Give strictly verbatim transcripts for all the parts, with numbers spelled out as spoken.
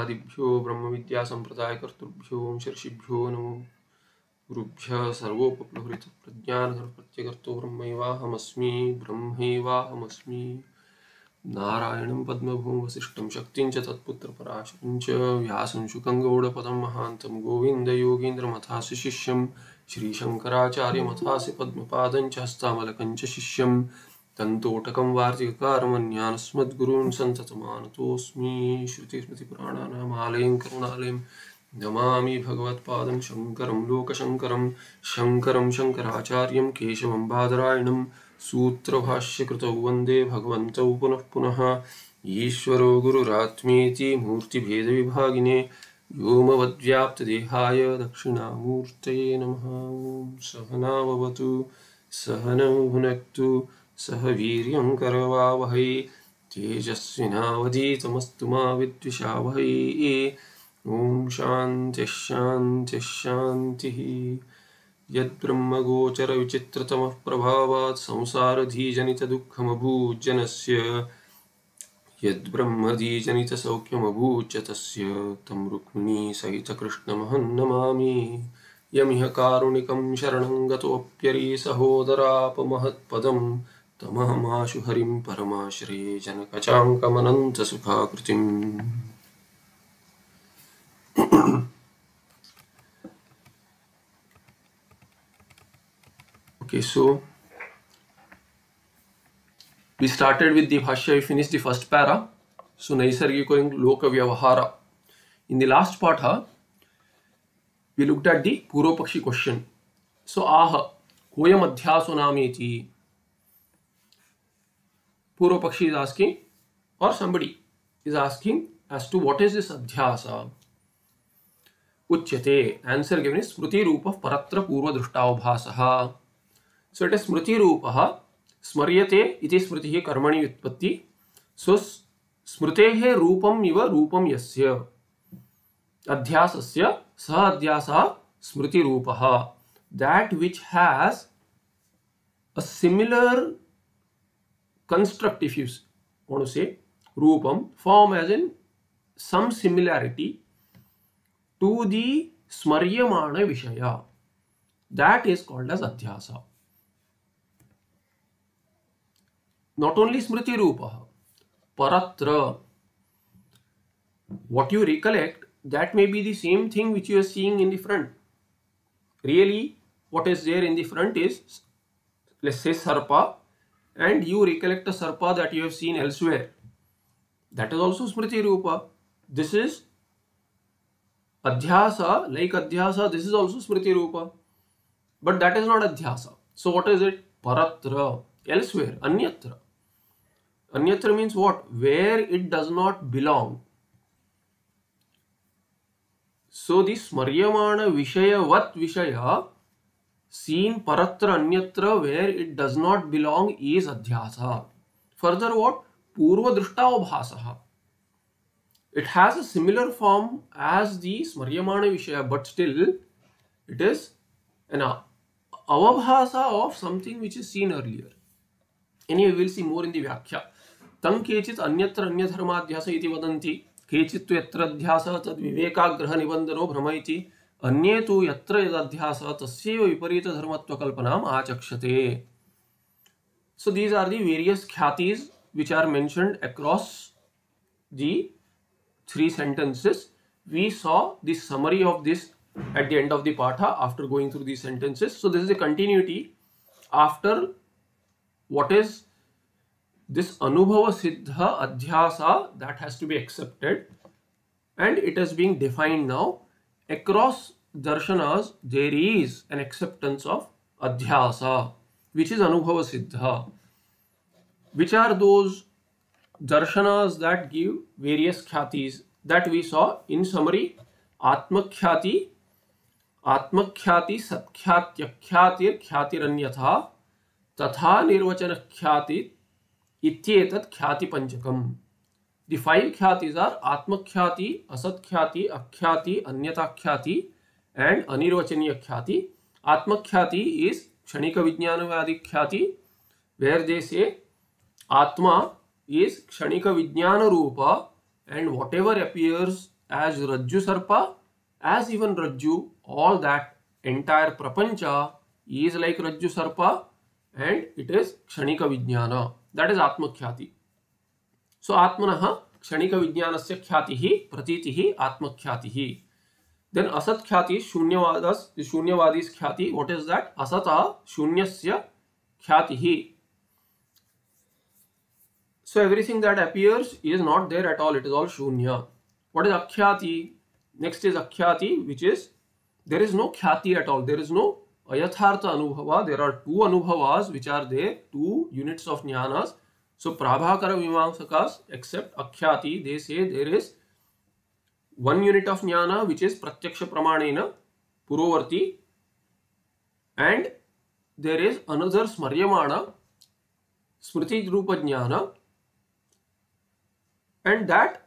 ब्रह्मर्षीणामादिभ्यो ब्रह्म विद्या संप्रदाय कर्तृभ्यो वंश ऋषिभ्यो नमो गुरुभ्यः सर्वोपप्लुरित प्रज्ञान प्रत्यगर्तो ब्रह्मैवाहमस्मि ब्रह्मैवाहमस्मि नारायणं पद्मभूं वसिष्ठं शक्तिं च तत्पुत्रपराशरं च व्यासं शुकं गौडपदं महान्तं गोविन्दयोगीन्द्रमथास्य शिष्यं श्रीशङ्कराचार्यमथास्य पद्मपादं च हस्तामलकं च शिष्यं तन्तोटकं वार्तिककारमन्यानस्मद्गुरून् सन्ततमानतोऽस्मि श्रुतिस्मृतिपुराणानामालयं करुणालयं नमामि भगवत्पादं शङ्करं लोकशङ्करं शङ्करं शङ्कराचार्यं केशवं बादरायणं सूत्रभाष्यकृतौ वन्दे भगवन्तौ पुनः पुनः ईश्वरो गुरुरात्मेति मूर्तिभेदविभागिने व्योमवद्व्याप्तदेहाय दक्षिणामूर्तये नमः। सहना भवतु सहनौ भुनक्तु सह वीर्यं करवावहै तेजस्विनावधीतमस्तु मा विद्विषावहै। ओम शांति शांति शांतिः। यद्ब्रह्मगोचर विचित्रतमः प्रभावात् संसारधीजनितदुःखमभूज्जनस्य यद्ब्रह्मधीजनितसौख्यमभूच्च तस्य तं रुक्मिणी सहितकृष्णमहं नमामि। यमिह कारुणिकं शरणं गतोऽप्यरी सहोदरापमहत्पदं तमहमाशु हरिं परमाश्रये जनकचाङ्कमनन्तसुखाकृतिम्। Okay, so we started with the Bhashya, we finished the first para. So Naisargiko and Loka Vyavahara. In the last part, huh, we looked at the Purvapakshi question. So Aha, Koyam Adhyaso Nameti. Purvapakshi is asking, or somebody is asking as to what is this Adhyasa. Uchyate, answer given is Smruti Rupa Paratra Purva Drushtavbhasaha. So it is Smriti Rupaha, Smaryate iti Smritihi Karmani Utpatti. So Smritehe Rupam iva Rupam yasya Adhyasasya Saha Adhyasa Smriti Rupaha. That which has a similar construct, if you want to say, Rupam, form as in some similarity to the Smaryamana Vishaya. That is called as Adhyasa. Not only Smriti Rupa, Paratra, what you recollect, that may be the same thing which you are seeing in the front. Really, what is there in the front is, let's say, Sarpa, and you recollect a Sarpa that you have seen elsewhere. That is also Smriti Rupa. This is Adhyasa, like Adhyasa, this is also Smriti Rupa. But that is not Adhyasa. So what is it? Paratra, elsewhere, Anyatra. Anyatra means what? Where it does not belong. So this Smaryamana Vishaya Vat Vishaya seen Paratra Anyatra where it does not belong is Adhyasa. Further what? Purva Drushtavbhasaha. It has a similar form as the Smaryamana Vishaya, but still it is an avabhasa of something which is seen earlier. Anyway, we will see more in the Vyakhya. Tam kechit anyatra anyadharmadhyasa iti vadanti. Kechit tu yatra adhyasa tad vivekagraha nibandhano brahmaiti. Anye tu yatra yadadhyasa tasyeva viparita dharmatva kalpanam achakshate. So these are the various khatis which are mentioned across the three sentences. We saw the summary of this at the end of the patha after going through these sentences. So this is a continuity after what is this Anubhava Siddha Adhyasa that has to be accepted, and it is being defined now. Across darshanas there is an acceptance of Adhyasa which is Anubhava Siddha. Which are those darshanas that give various khatis that we saw in summary? Atmakhyati, Atmakhyati, Satkhyati, Khyati, Khyatiranyatha, Tatha Nirvachana Khyati, Ityetat Khyati Panchakam. The five khyatis are Atmakhyati, Asatkhyati, Akhyati, Anyata Khyati, and Anirvachaniya Khyati. Atmakhyati is Kshanika Vijnanavadi Khyati, where they say Atma is Kshanika Vijnana Rupa, and whatever appears as Rajju Sarpa, as even Rajju, all that entire Prapancha is like Rajju Sarpa, and it is Kshanika Vijnana. That is Atma Khyati. So Atmanaha Kshanika Vijnanasya Khyatihi Pratitihi Atma Khyatihi. Then Asat Khyati Shunyavadas, the Shunyavadis Khyati. What is that? Asata Shunyasya Khyatihi. So everything that appears is not there at all. It is all Shunya. What is Akhyati? Next is Akhyati, which is there is no Khyati at all. There is no Ayathartha Anubhava. There are two Anubhavas which are there, two units of Jnanas. So Prabhakara Mimamsakas accept Akhyati. They say there is one unit of Jnana which is Pratyaksha Pramanena, Purovarti, and there is another Smaryamana, Smriti Rupa Jnana, and that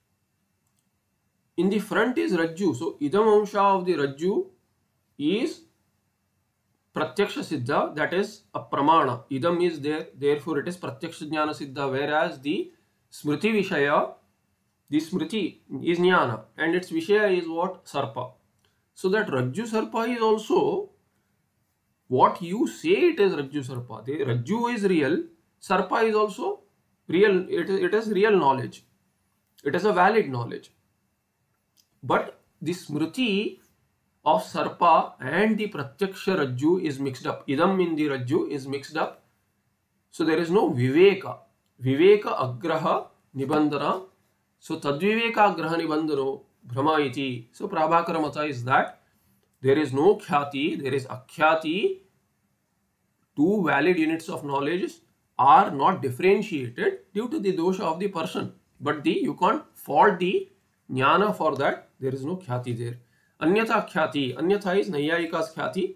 in the front is Rajju. So Idam Amsha of the Rajju is Pratyaksha Siddha, that is a Pramana. Idam is there, therefore it is Pratyaksha Jnana Siddha, whereas the Smriti Vishaya, the Smriti is Jnana, and its Vishaya is what? Sarpa. So that Rajju Sarpa is also what you say it is Rajju Sarpa. The Rajju is real, Sarpa is also real, it is, it is real knowledge. It is a valid knowledge. But the Smriti of Sarpa and the Pratyaksha Rajju is mixed up. Idam in the Rajju is mixed up. So there is no Viveka. Viveka Agraha Nibandana. So Tadviveka Agraha Nibandano Brahma iti. So Prabhakara Mata is that there is no Khyati, there is Akhyati. Two valid units of knowledge are not differentiated due to the dosha of the person. But the you can't fault the Jnana for that. There is no Khyati there. Anyatha Khyati. Anyatha is Naiyayika's Khyati.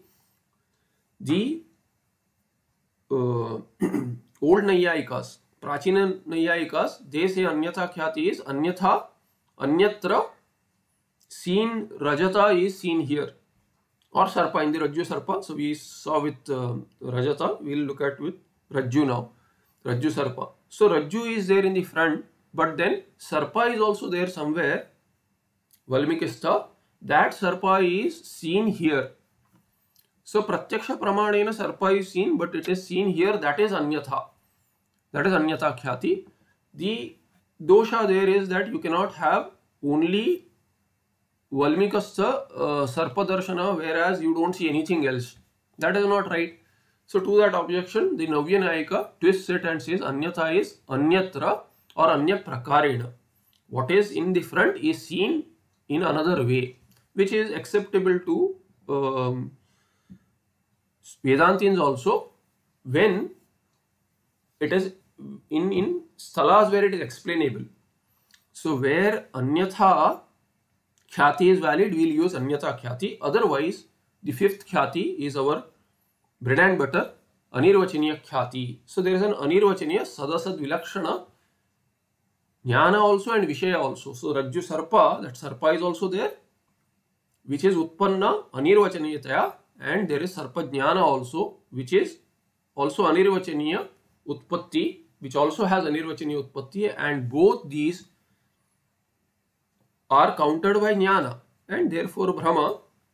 The uh, old Naiyayikas, Prachina Naiyayikas, they say Anyatha Khyati is Anyatha, Anyatra, seen Rajata is seen here. Or Sarpa in the Rajju Sarpa. So we saw with uh, Rajata. We will look at with Rajju now. Rajju Sarpa. So Rajju is there in the front, but then Sarpa is also there somewhere. Valmikistha. That Sarpa is seen here. So Pratyaksha Pramanena Sarpa is seen, but it is seen here. That is Anyatha. That is Anyatha Khyati. The dosha there is that you cannot have only Valmikastha uh, Sarpa Darshana, whereas you don't see anything else. That is not right. So to that objection, the Navya Nayika twists it and says Anyatha is Anyatra or Anya Prakarena. What is in the front is seen in another way, which is acceptable to um, Vedantins also when it is in, in sthalas where it is explainable. So where Anyatha Khyati is valid, we will use Anyatha Khyati. Otherwise, the fifth Khyati is our bread and butter, Anirvachaniya Khyati. So there is an Anirvachaniya Sadasad Vilakshana Jnana also and Vishaya also. So Rajju Sarpa, that Sarpa is also there, which is Utpanna Anirvachaniyataya, and there is Sarpa Jnana also, which is also Anirvachaniya Utpatti, which also has Anirvachaniya Utpatti, and both these are countered by Jnana and therefore Brahma.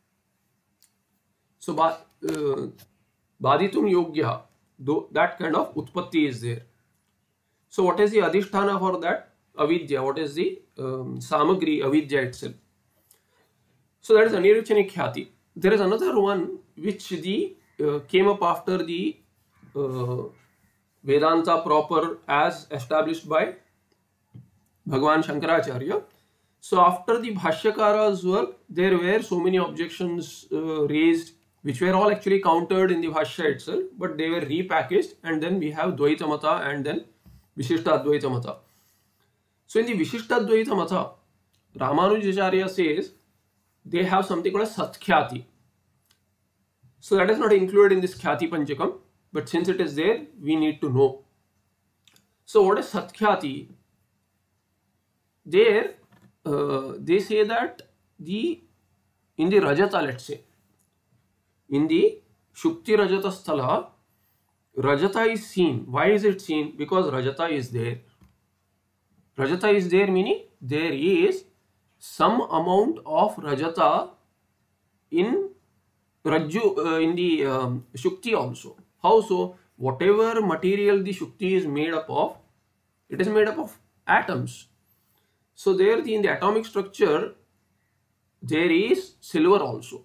So uh, Baditum Yogya, though that kind of Utpatti is there. So what is the Adhisthana for that? Avidya. What is the um, Samagri Avidya itself? So that is Anirvachaniya Khyati. There is another one which the uh, came up after the uh, Vedanta proper as established by Bhagavan Shankaracharya. So after the Bhashyakara's work, there were so many objections uh, raised, which were all actually countered in the Bhashya itself, but they were repackaged, and then we have Dvaita Mata and then Vishishta Advaita Mata. So in the Vishishta Advaita Mata, Ramanujacharya says they have something called a Satkhyati. So that is not included in this Khyati Panchakam, but since it is there, we need to know. So what is Satkhyati? There, uh, they say that the in the Rajata, let's say, in the Shukti Rajata Sthala, Rajata is seen. Why is it seen? Because Rajata is there. Rajata is there meaning there is some amount of Rajata in Rajju, uh, in the um, Shukti also. How so? Whatever material the Shukti is made up of, it is made up of atoms. So there the, in the atomic structure, there is silver also.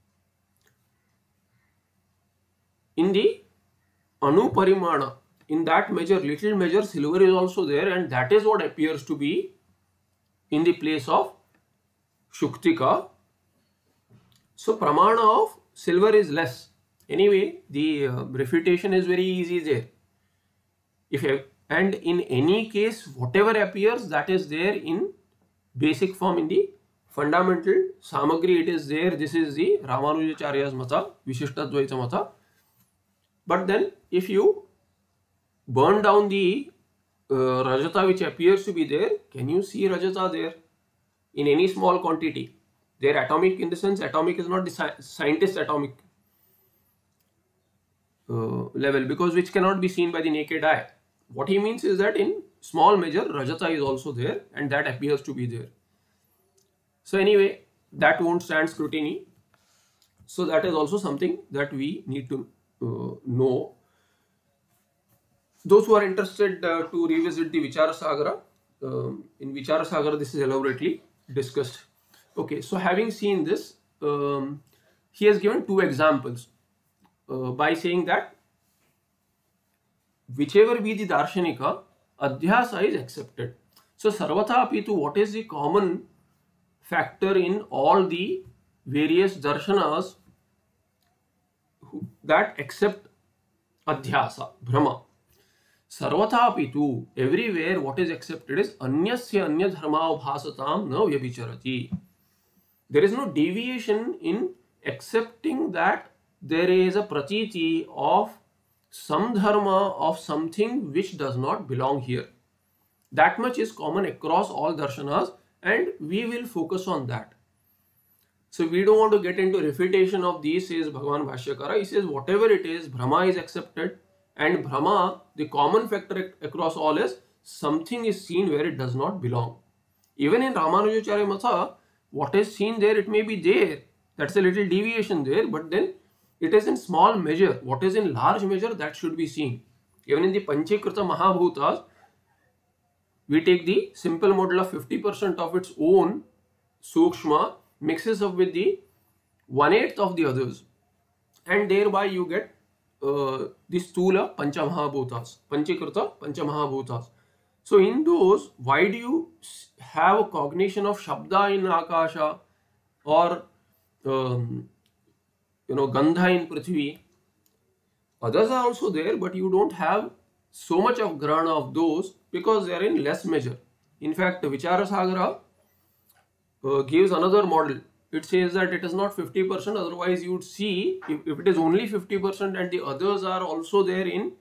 In the Anu Parimana, in that measure, little measure, silver is also there, and that is what appears to be in the place of Shuktika. So Pramana of silver is less. Anyway, the uh, refutation is very easy there. If you, and in any case, whatever appears, that is there in basic form in the fundamental Samagri, it is there. This is the Ramanujacharya's Mata, Vishishtadvaita Mata. But then if you burn down the uh, Rajata which appears to be there, can you see Rajata there in any small quantity? They are atomic in the sense, atomic is not the sci scientist atomic uh, level, because which cannot be seen by the naked eye. What he means is that in small measure, Rajata is also there, and that appears to be there. So anyway, that won't stand scrutiny. So that is also something that we need to uh, know. Those who are interested uh, to revisit the Vicharasagara, um, in Vicharasagara this is elaborately discussed. Okay, so having seen this, um, he has given two examples uh, by saying that whichever be the Darshanika, Adhyasa is accepted. So Sarvatha Apitu, what is the common factor in all the various darshanas who, that accept Adhyasa, Brahma? Sarvatha Apitu, everywhere what is accepted is Anyasya Anya Dharma Bhasatam na Vyabhicharati. There is no deviation in accepting that there is a pratiti of some dharma of something which does not belong here. That much is common across all darshanas, and we will focus on that. So we don't want to get into refutation of these, says Bhagavan Bhashyakara. He says whatever it is, Brahma is accepted, and Brahma, the common factor across all is something is seen where it does not belong. Even in Ramanujacharya Mata, what is seen there, it may be there. That's a little deviation there, but then it is in small measure. What is in large measure, that should be seen. Even in the Panchakrita Mahabhutas, we take the simple model of fifty percent of its own Sukshma, mixes up with the one-eighth of the others, and thereby you get uh, the Stula Pancha Mahabhutas, Panchakrita Pancha Mahabhutas. So in those, why do you have a cognition of Shabda in Akasha or um, you know, Gandha in Prithvi? Others are also there, but you don't have so much of Grana of those because they are in less measure. In fact, Vicharasagara uh, gives another model. It says that it is not fifty percent, otherwise you would see if, if it is only fifty percent and the others are also there in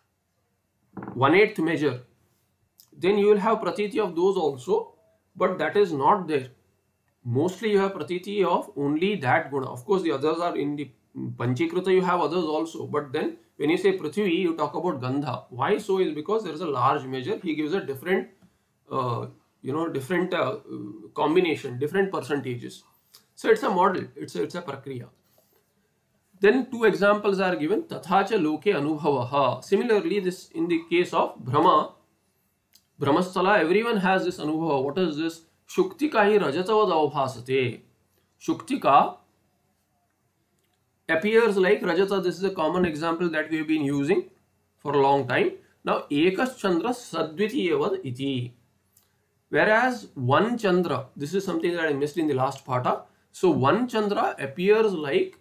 one-eighth measure, then you will have pratiti of those also, but that is not there. Mostly you have pratiti of only that guna. Of course, the others are in the Panchakrita, you have others also, but then when you say Prithvi, you talk about Gandha. Why so is because there is a large measure. He gives a different, uh, you know, different uh, combination, different percentages. So it's a model, it's a, it's a prakriya. Then two examples are given. Tathacha loke anubhavaha. Similarly, this in the case of Brahma, Brahmasthala, everyone has this anubhava. What is this? Shuktika hi rajatavad avbhasate. Shuktika appears like Rajata. This is a common example that we have been using for a long time. Now, Ekas Chandra Sadvitiyevad iti. Whereas one Chandra, this is something that I missed in the last pata. So, one Chandra appears like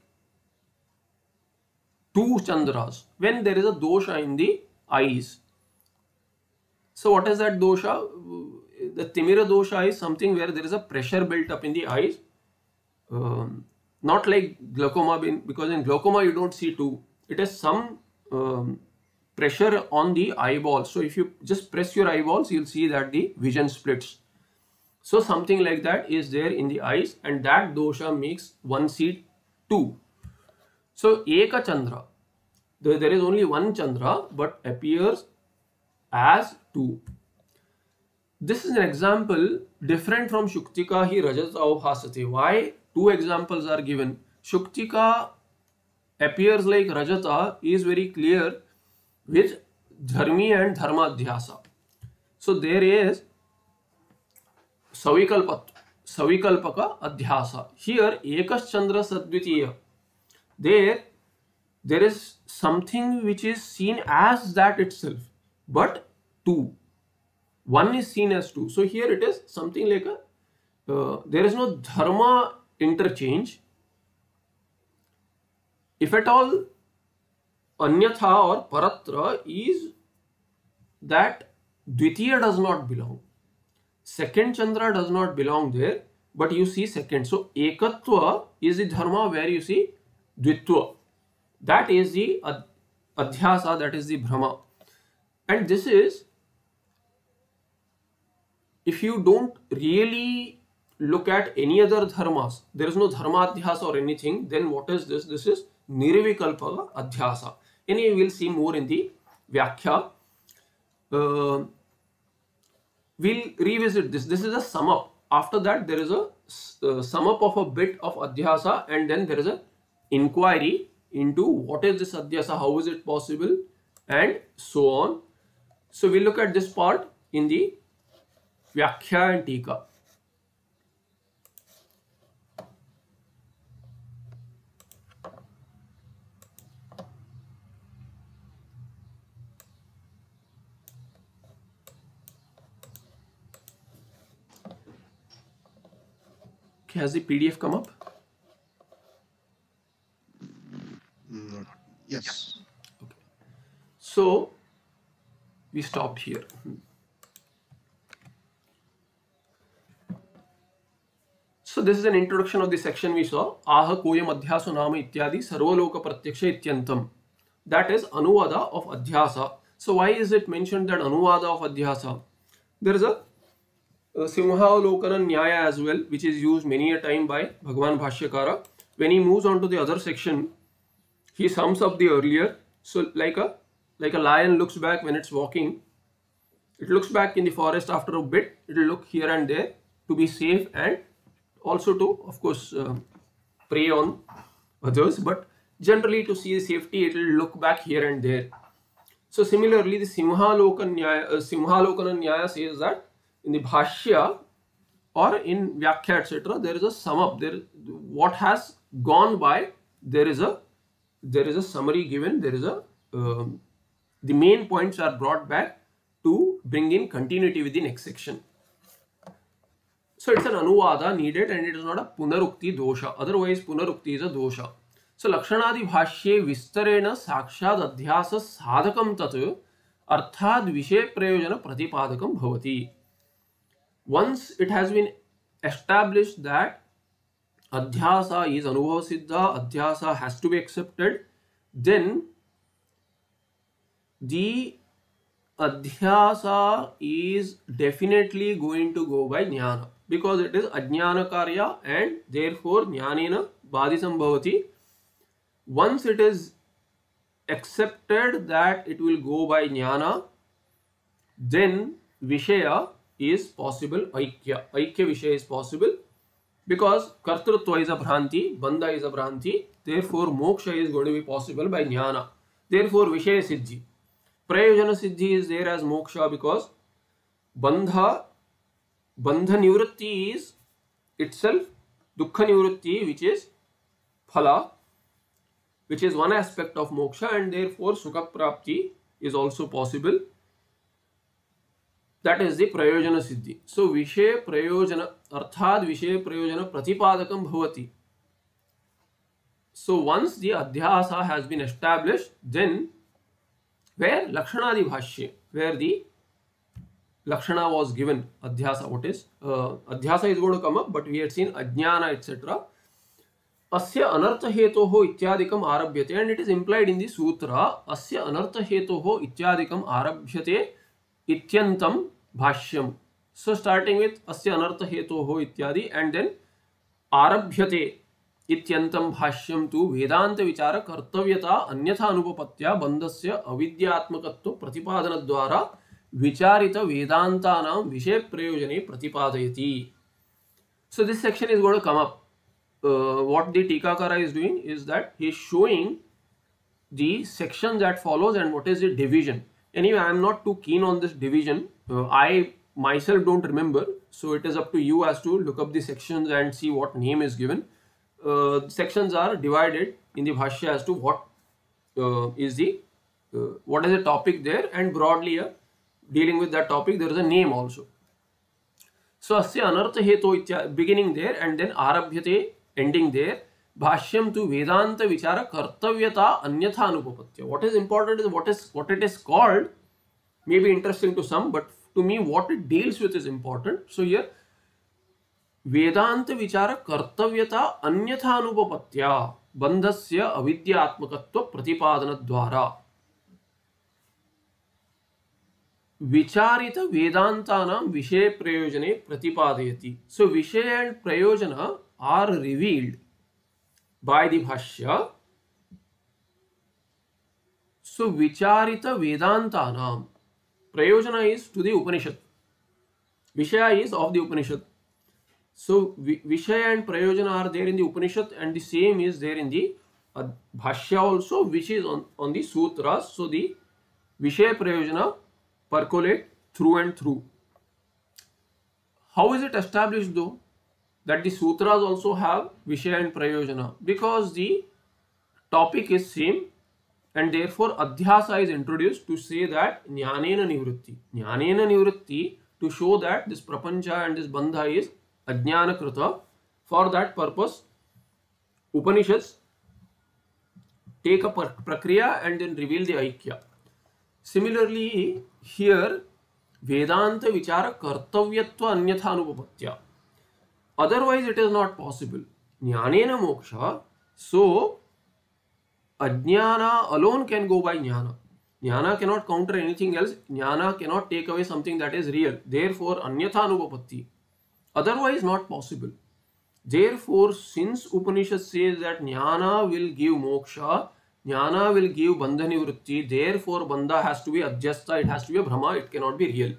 two Chandras when there is a dosha in the eyes. So, what is that dosha? The Timira dosha is something where there is a pressure built up in the eyes. Um, not like glaucoma, because in glaucoma you don't see two. It is some um, pressure on the eyeballs. So if you just press your eyeballs, you'll see that the vision splits. So something like that is there in the eyes, and that dosha makes one see two. So Eka Chandra, there, there is only one Chandra but appears as two. This is an example different from Shuktika hi Rajata avbhasate. Why two examples are given? Shuktika appears like Rajata is very clear with Dharmi and Dharmadhyasa. So there is Savikalpa, Savikalpaka Adhyasa. Here Ekas Chandra Sadvitiya. There, there is something which is seen as that itself, but two. One is seen as two. So here it is something like a, uh, there is no dharma interchange. If at all, anyatha or paratra is that dvitiya does not belong. Second chandra does not belong there, but you see second. So ekatva is the dharma where you see dvitva. That is the adhyasa, that is the bhrama. And this is, if you don't really look at any other dharmas, there is no dharma adhyasa or anything, then what is this? This is nirvikalpa adhyasa. Anyway, we will see more in the Vyakhya. Uh, we'll revisit this. This is a sum up. After that, there is a uh, sum up of a bit of adhyasa, and then there is a inquiry into what is this adhyasa, how is it possible, and so on. So we'll look at this part in the Vyakhya and Tika. Okay, has the P D F come up? Mm, yes. Okay. So we stopped here. So this is an introduction of the section we saw. Aha koyam adhyaso nama ityadi sarvaloka pratyaksha ityantam. That is anuvada of adhyasa. So why is it mentioned that anuvada of adhyasa? There is a, a Simhalokana Nyaya as well, which is used many a time by Bhagavan Bhashyakara. When he moves on to the other section, he sums up the earlier. So like a like a lion looks back when it's walking. It looks back in the forest after a bit. It will look here and there to be safe and also to, of course, uh, prey on others, but generally to see safety, it will look back here and there. So similarly, the Simhalokana Nyaya, uh, Simhalokana Nyaya says that in the Bhashya or in Vyakhya, et cetera, there is a sum up. There, what has gone by, there is a there is a summary given. There is a um, the main points are brought back to bring in continuity with the next section. So it's an anuvada needed, and it is not a punarukti dosha. Otherwise, punarukti is a dosha. So Lakshanadi Bhashye Vistarena Sakshad Adhyasa Sadhakam Tat Arthad Vishay Prayojana Pratipadakam Bhavati. Once it has been established that Adhyasa is Anubhava Siddha, Adhyasa has to be accepted, then the Adhyasa is definitely going to go by Jnana, because it is Ajnana Karya and therefore Jnanena Badhisam Bhavati. Once it is accepted that it will go by Jnana, then Vishaya is possible, Aikya. Aikya Vishaya is possible, because Kartrutva is a Bhranti, Bandha is a Bhranti, therefore Moksha is going to be possible by Jnana. Therefore Vishaya Siddhi. Prayojana Siddhi is there as Moksha because Bandha, Bandha Nivritti is itself Dukkha Nivritti, which is Phala, which is one aspect of Moksha, and therefore Sukha Prapti is also possible. That is the Prayojana Siddhi. So Vishay Prayojana, Arthad Vishay Prayojana Pratipadakam Bhavati. So once the Adhyasa has been established, then where Lakshanadi Bhashya, where the Lakshana was given, Adhyasa, what is? Uh, Adhyasa is going to come up, but we had seen Ajnana, et cetera. Asya Anartha Hetoho Ityadikam Arabhyate, and it is implied in the Sutra, Asya Anartha Hetoho Ityadikam Arabhyate Ityantam Bhashyam. So starting with Asya Anartha Hetoho Ityadi, and then Arabhyate Ityantam Bhashyam tu Vedanta Vichara Kartavyata Anyatha Anupapatya Bandhasya Avidyatmakatva Pratipadana Dwara vicharita vedantanam vishay prayojane pratipadayati. So this section is going to come up. Uh, what the Tikakara is doing is that he is showing the section that follows and what is the division. Anyway, I am not too keen on this division. Uh, I myself don't remember, so it is up to you as to look up the sections and see what name is given. Uh, sections are divided in the Bhashya as to what uh, is the uh, what is the topic there, and broadly uh, dealing with that topic there is a name also. So asya anartha hetu itya beginning there and then arabhyate ending there. Bhashyam tu Vedanta vichara kartavyata anyatha anupapatya. What is important is what is what it is called may be interesting to some, but to me what it deals with is important. So here Vedanta vichara kartavyata anyatha anupapatya bandhasya avidyatmakatva pratipadana dwara vicharita vedantanam vishay prayojane pratipadayati. So vishay and prayojana are revealed by the Bhashya. So vicharita vedantanam, prayojana is to the Upanishad, Vishaya is of the Upanishad. So Vishaya and prayojana are there in the Upanishad, and the same is there in the uh, Bhashya also, which is on, on the Sutras. So the Vishaya prayojana percolate through and through. How is it established though that the Sutras also have Vishaya and prayojana? Because the topic is same, and therefore Adhyasa is introduced to say that Jnanena Nivritti. Jnanena Nivritti, to show that this Prapancha and this Bandha is Ajnana Krita. For that purpose, Upanishads take a Prakriya and then reveal the Aikya. Similarly, here Vedanta Vichara Kartavyatva Anyatha Anupapatya. Otherwise, it is not possible. Jnanena Moksha. So, Ajnana alone can go by Jnana. Jnana cannot counter anything else. Jnana cannot take away something that is real. Therefore, Anyatha Anupapatti. Otherwise, not possible. Therefore, since Upanishad says that Jnana will give Moksha, Jnana will give Bandha Nivritti, therefore Bandha has to be Adhyasta, it has to be a Brahma, it cannot be real.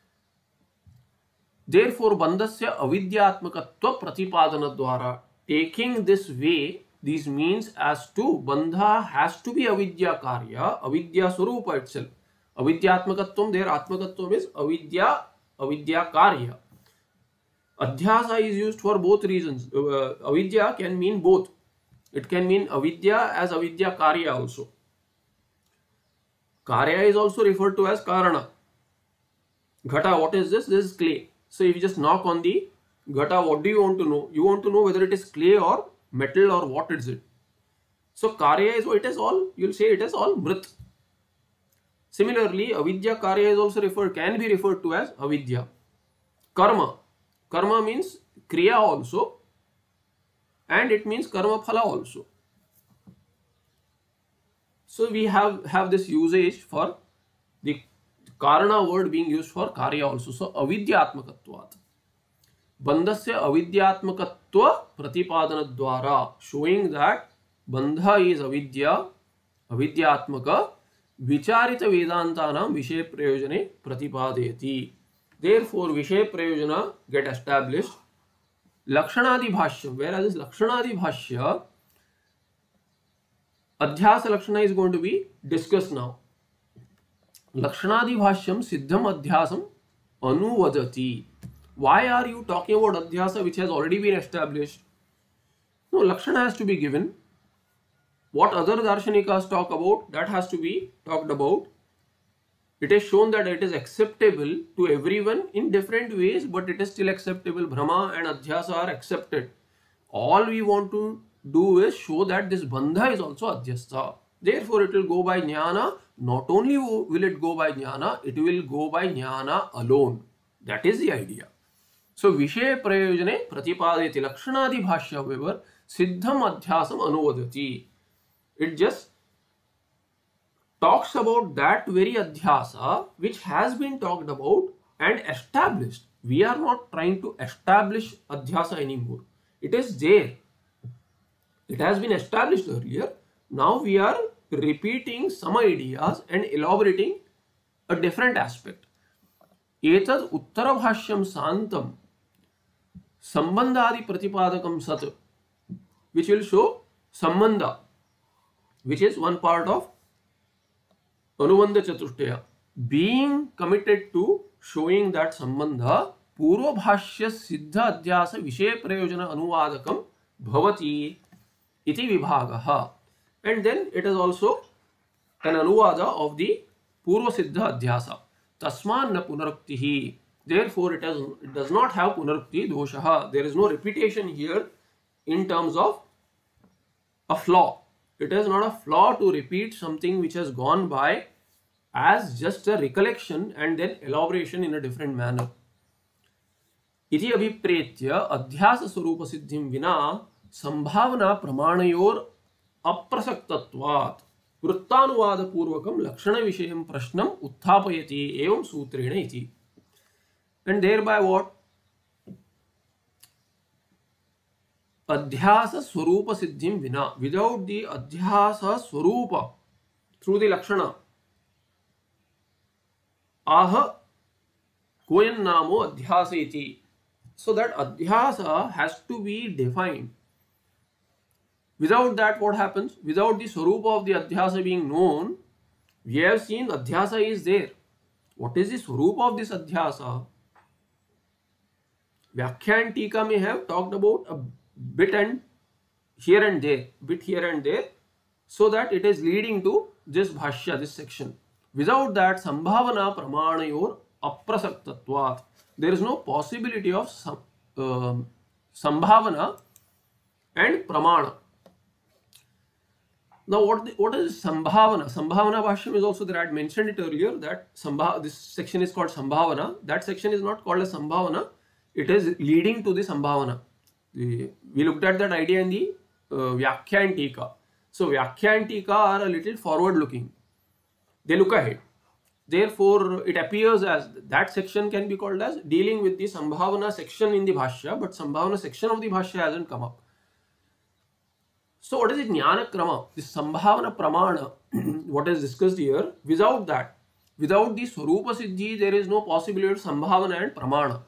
Therefore, Bandhasya avidyatmakatva pratipadana dwara. Taking this way, this means as to Bandha has to be avidya karya, avidya swarupa itself. Avidyatmakatvam, there atmakatvam is avidya, avidya karya. Adhyasa is used for both reasons. Uh, avidya can mean both. It can mean avidya as avidya karya also. Karya is also referred to as karana. Ghata, what is this? This is clay. So if you just knock on the ghata, what do you want to know? You want to know whether it is clay or metal or what is it. So karya is, it is all, you will say it is all mrit. Similarly, avidya karya is also referred, can be referred to as avidya. Karma. Karma means kriya also, and it means karma phala also. So we have, have this usage for the karana word being used for karya also. So avidyatmakatvat. Bandhasya avidyatmakatva pratipadana dwara, showing that bandha is avidya, avidyatmaka, vicharita vedantanam vishay prayojane pratipadayati. Therefore, vishay prayojana get established. Lakshanadi Bhashya, whereas this Lakshanadi Bhashya, Adhyasa Lakshana is going to be discussed now. Lakshanadi Bhashyam Siddham Adhyasam Anuvadati. Why are you talking about Adhyasa which has already been established? No, Lakshana has to be given. What other Darshanikas talk about, that has to be talked about. It is shown that it is acceptable to everyone in different ways, but it is still acceptable. Brahma and Adhyasa are accepted. All we want to do is show that this Bandha is also Adhyasta. Therefore, it will go by Jnana. Not only will it go by Jnana, it will go by Jnana alone. That is the idea. So, Vishay Prayojane Pratipadayati. Lakshanadi Bhashya, however, Siddham Adhyasam Anuvadati. It just talks about that very Adhyasa which has been talked about and established. We are not trying to establish Adhyasa anymore. It is there. It has been established earlier. Now we are repeating some ideas and elaborating a different aspect. एतद् उत्तरभाष्यं शान्तं संबंधादि प्रतिपादकं सत्, which will show sambandha, which is one part of Anubandha Chatushtaya, being committed to showing that sambandha पूर्व भाष्य सिद्ध अध्यास विषय प्रयोजन अनुवादकम भवति इति विभागः, and then it is also an anuvada of the पूर्व सिद्ध अध्यास. तस्मान् न पुनरुक्तिः, therefore it has it does not have punarukti doshah. There is no repetition here in terms of a flaw. It is not a flaw to repeat something which has gone by as just a recollection and then elaboration in a different manner. इति अभिप्रेत्य अध्यास स्वरूप सिद्धिं विना संभावना प्रमाणयोर अप्रसक्तत्वात् वृत्तानुवाद पूर्वकं लक्षण विषयं प्रश्नम् उत्थापयति एवं सूत्रेण इति. And thereby what? अध्यास स्वरूप सिद्धिं विना, without the अध्यास स्वरूप through the lakshana, आह कोयन नामो अध्यास इति. So that adhyasa has to be defined. Without that, what happens? Without the swarupa of the adhyasa being known, we have seen adhyasa is there. What is the swarupa of this adhyasa? Vyakhya and Tika may have talked about a bit and here and there, bit here and there, so that it is leading to this bhashya, this section. Without that, sambhavana pramanayor aprasaktatvat. There is no possibility of sam, uh, sambhavana and pramana. Now, what the, what is sambhavana? Sambhavana bhashyam is also there. I had mentioned it earlier that sambha, this section is called sambhavana. That section is not called as sambhavana. It is leading to the sambhavana. We, we looked at that idea in the uh, Vyakhya and Tika. So, Vyakhya and Tika are a little forward looking. They look ahead. Therefore, it appears as that section can be called as dealing with the Sambhavana section in the Bhashya, but Sambhavana section of the Bhashya hasn't come up. So, what is it? Jnana Krama, this Sambhavana Pramana, what is discussed here, without that, without the Swarupa Siddhi, there is no possibility of Sambhavana and Pramana.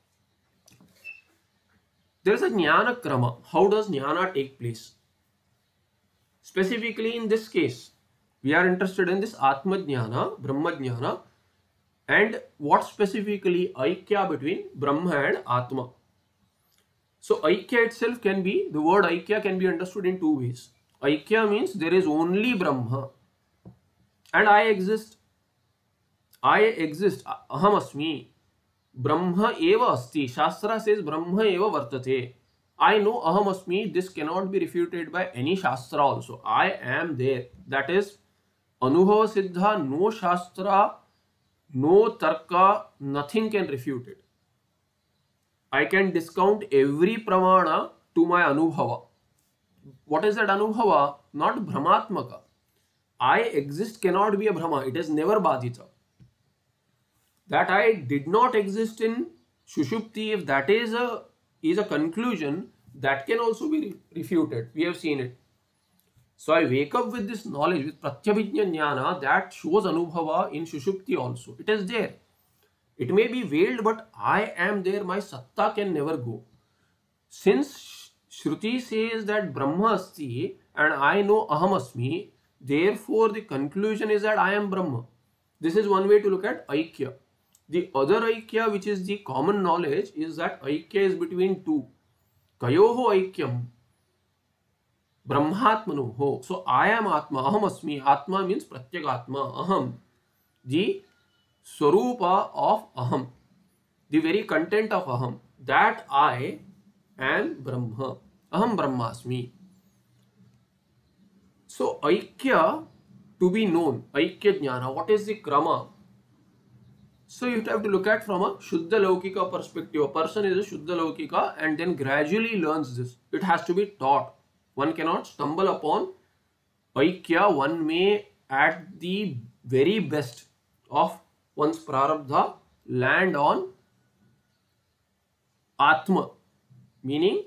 There is a Jnana Krama. How does Jnana take place? Specifically in this case, we are interested in this Atma Jnana, Brahma Jnana, and what specifically Aikya between Brahma and Atma. So Aikya itself can be, the word Aikya can be understood in two ways. Aikya means there is only Brahma and I exist. I exist, Aham Asmi. Brahma eva asti. Shastra says Brahma eva vartate. I know Aham Asmi. This cannot be refuted by any Shastra also. I am there. That is Anubhava Siddha, no Shastra, no Tarka, nothing can refute it. I can discount every Pramana to my Anubhava. What is that Anubhava? Not Brahmatmaka. I exist cannot be a Brahma. It is never Badhita. That I did not exist in Shushupti, if that is a, is a conclusion, that can also be refuted. We have seen it. So I wake up with this knowledge, with Pratyabhijna Jnana, that shows Anubhava in Shushupti also. It is there. It may be veiled, but I am there. My Satta can never go. Since Shruti says that Brahma Asti and I know Aham Asmi, therefore the conclusion is that I am Brahma. This is one way to look at Aikya. The other Aikya, which is the common knowledge, is that Aikya is between two. Kayoho Aikyam. Brahmatmano ho. So I am Atma, Aham Asmi. Atma means Pratyagatma, Aham. The Swarupa of Aham. The very content of Aham. That I am Brahma. Aham Brahmasmi. So Aikya to be known. Aikya Jnana. What is the Krama? So you have to look at from a Shuddha Laukika perspective. A person is a Shuddha Laukika and then gradually learns this. It has to be taught. One cannot stumble upon Aikya. One may at the very best of one's prarabdha land on Atma, meaning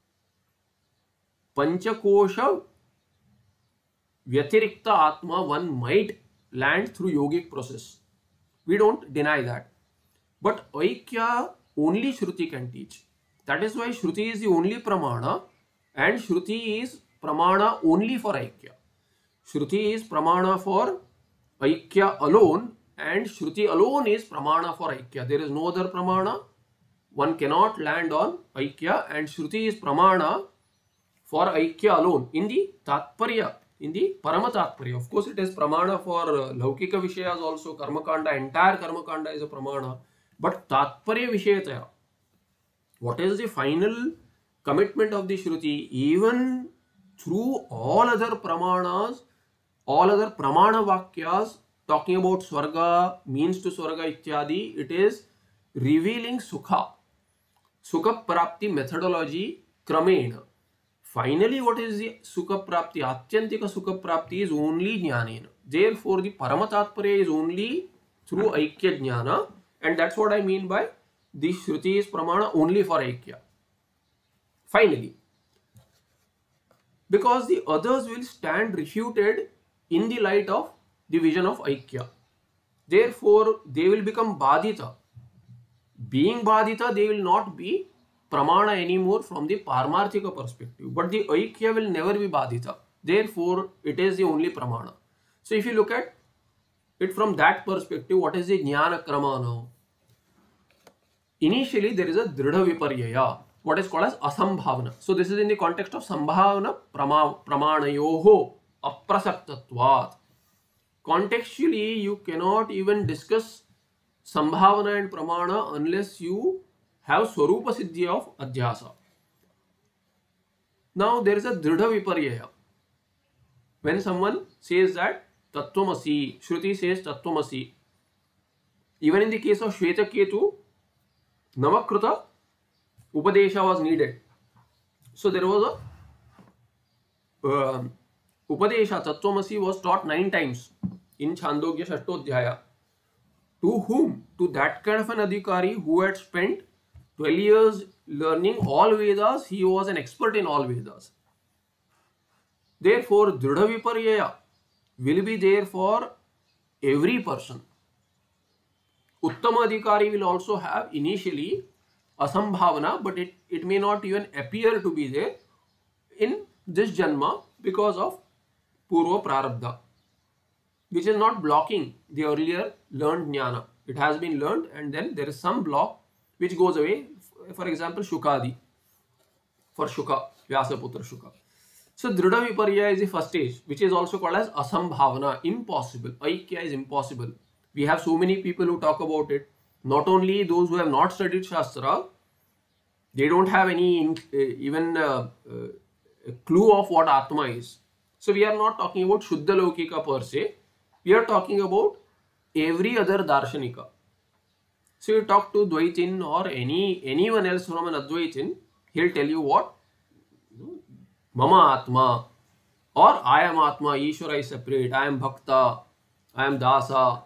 Panchakosha Vyatirikta Atma one might land through yogic process. We don't deny that. But Aikya only Shruti can teach. That is why Shruti is the only Pramana and Shruti is Pramana only for Aikya. Shruti is Pramana for Aikya alone and Shruti alone is Pramana for Aikya. There is no other Pramana. One cannot land on Aikya and Shruti is Pramana for Aikya alone in the Tatparya, in the Parama Tatparya. Of course, it is Pramana for uh, Laukika Vishayas also. Karmakanda, entire Karmakanda is a Pramana. But Tatparya Vishayataya, what is the final commitment of the Shruti? Even through all other Pramanas, all other Pramana Vakyas talking about Swarga, means to Swarga Ityadi, it is revealing Sukha. Sukha Prapti methodology Kramena. Finally, what is the Sukha Prapti? Atyantika Sukha Prapti is only Jnanena. Therefore, the Paramatatparya is only through Aikya Jnana, and that's what I mean by the Shruti is Pramana only for Aikya. Finally, because the others will stand refuted in the light of the vision of Aikya. Therefore, they will become Badita. Being Badita, they will not be Pramana anymore from the Parmarthika perspective. But the Aikya will never be Badita. Therefore, it is the only Pramana. So, if you look at it from that perspective, what is the Jnana Krama now? Initially, there is a Dridha Viparyaya, what is called as Asambhavana. So, this is in the context of Sambhavana Prama, Pramanayoho Aprasaktatvat. Contextually, you cannot even discuss Sambhavana and Pramana unless you have Swarupa Siddhi of Adhyasa. Now, there is a Dridha Viparyaya. When someone says that Tattvamasi, Shruti says Tattvamasi. Even in the case of Shvetaketu, Navakrita Upadesha was needed. So, there was a uh, Upadesha, Tattvamasi was taught nine times in Chandogya Shashtodhyaya. To whom? To that kind of an Adhikari who had spent twelve years learning all Vedas. He was an expert in all Vedas. Therefore, Dridha Viparyaya will be there for every person. Uttama Adhikari will also have initially Asambhavana, but it, it may not even appear to be there in this Janma because of Purva Prarabdha, which is not blocking the earlier learned Jnana. It has been learned and then there is some block which goes away. For example, Shukadi, for Shuka, Vyasaputra Shuka. So, Dridha Viparya is the first stage, which is also called as Asambhavana, impossible. Aikya is impossible. We have so many people who talk about it. Not only those who have not studied Shastra, they don't have any uh, even uh, uh, clue of what Atma is. So, we are not talking about Shuddha Laukika per se. We are talking about every other Darshanika. So, you talk to Dvaitin or any anyone else from an Advaitin, he'll tell you what? Mama Atma, or I am Atma, Ishvara is separate, I am Bhakta, I am Dasa.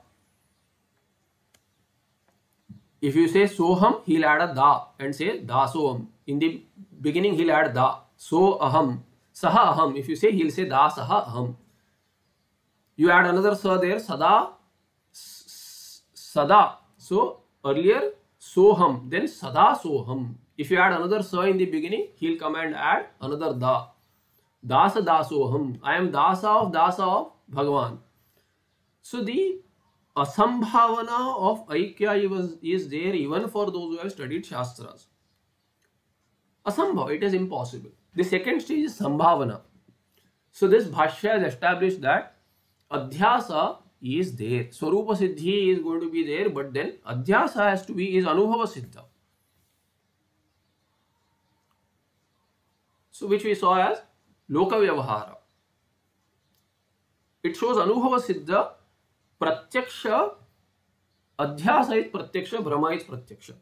If you say Soham, he'll add a Da and say Dasoham. In the beginning, he'll add Da. So Aham. Saha Aham. If you say, he'll say Da Saha Aham. You add another Sa there, Sada, Sada. So earlier, Soham, then Sada Soham. If you add another Sa in the beginning, he'll come and add another Da. Dasa Dasoham. I am Dasa of Dasa of Bhagavan. So the Asambhavana of Aikya was, is there even for those who have studied Shastras. Asambhav, it is impossible. The second stage is Sambhavana. So this Bhashya has established that Adhyasa is there. Swarupa Siddhi is going to be there, but then Adhyasa has to be is Anubhava Siddha. So which we saw as Loka Vyavahara. It shows Anubhava Siddha, Pratyaksha, Adhyasa is Pratyaksha, Brahma is Pratyaksha.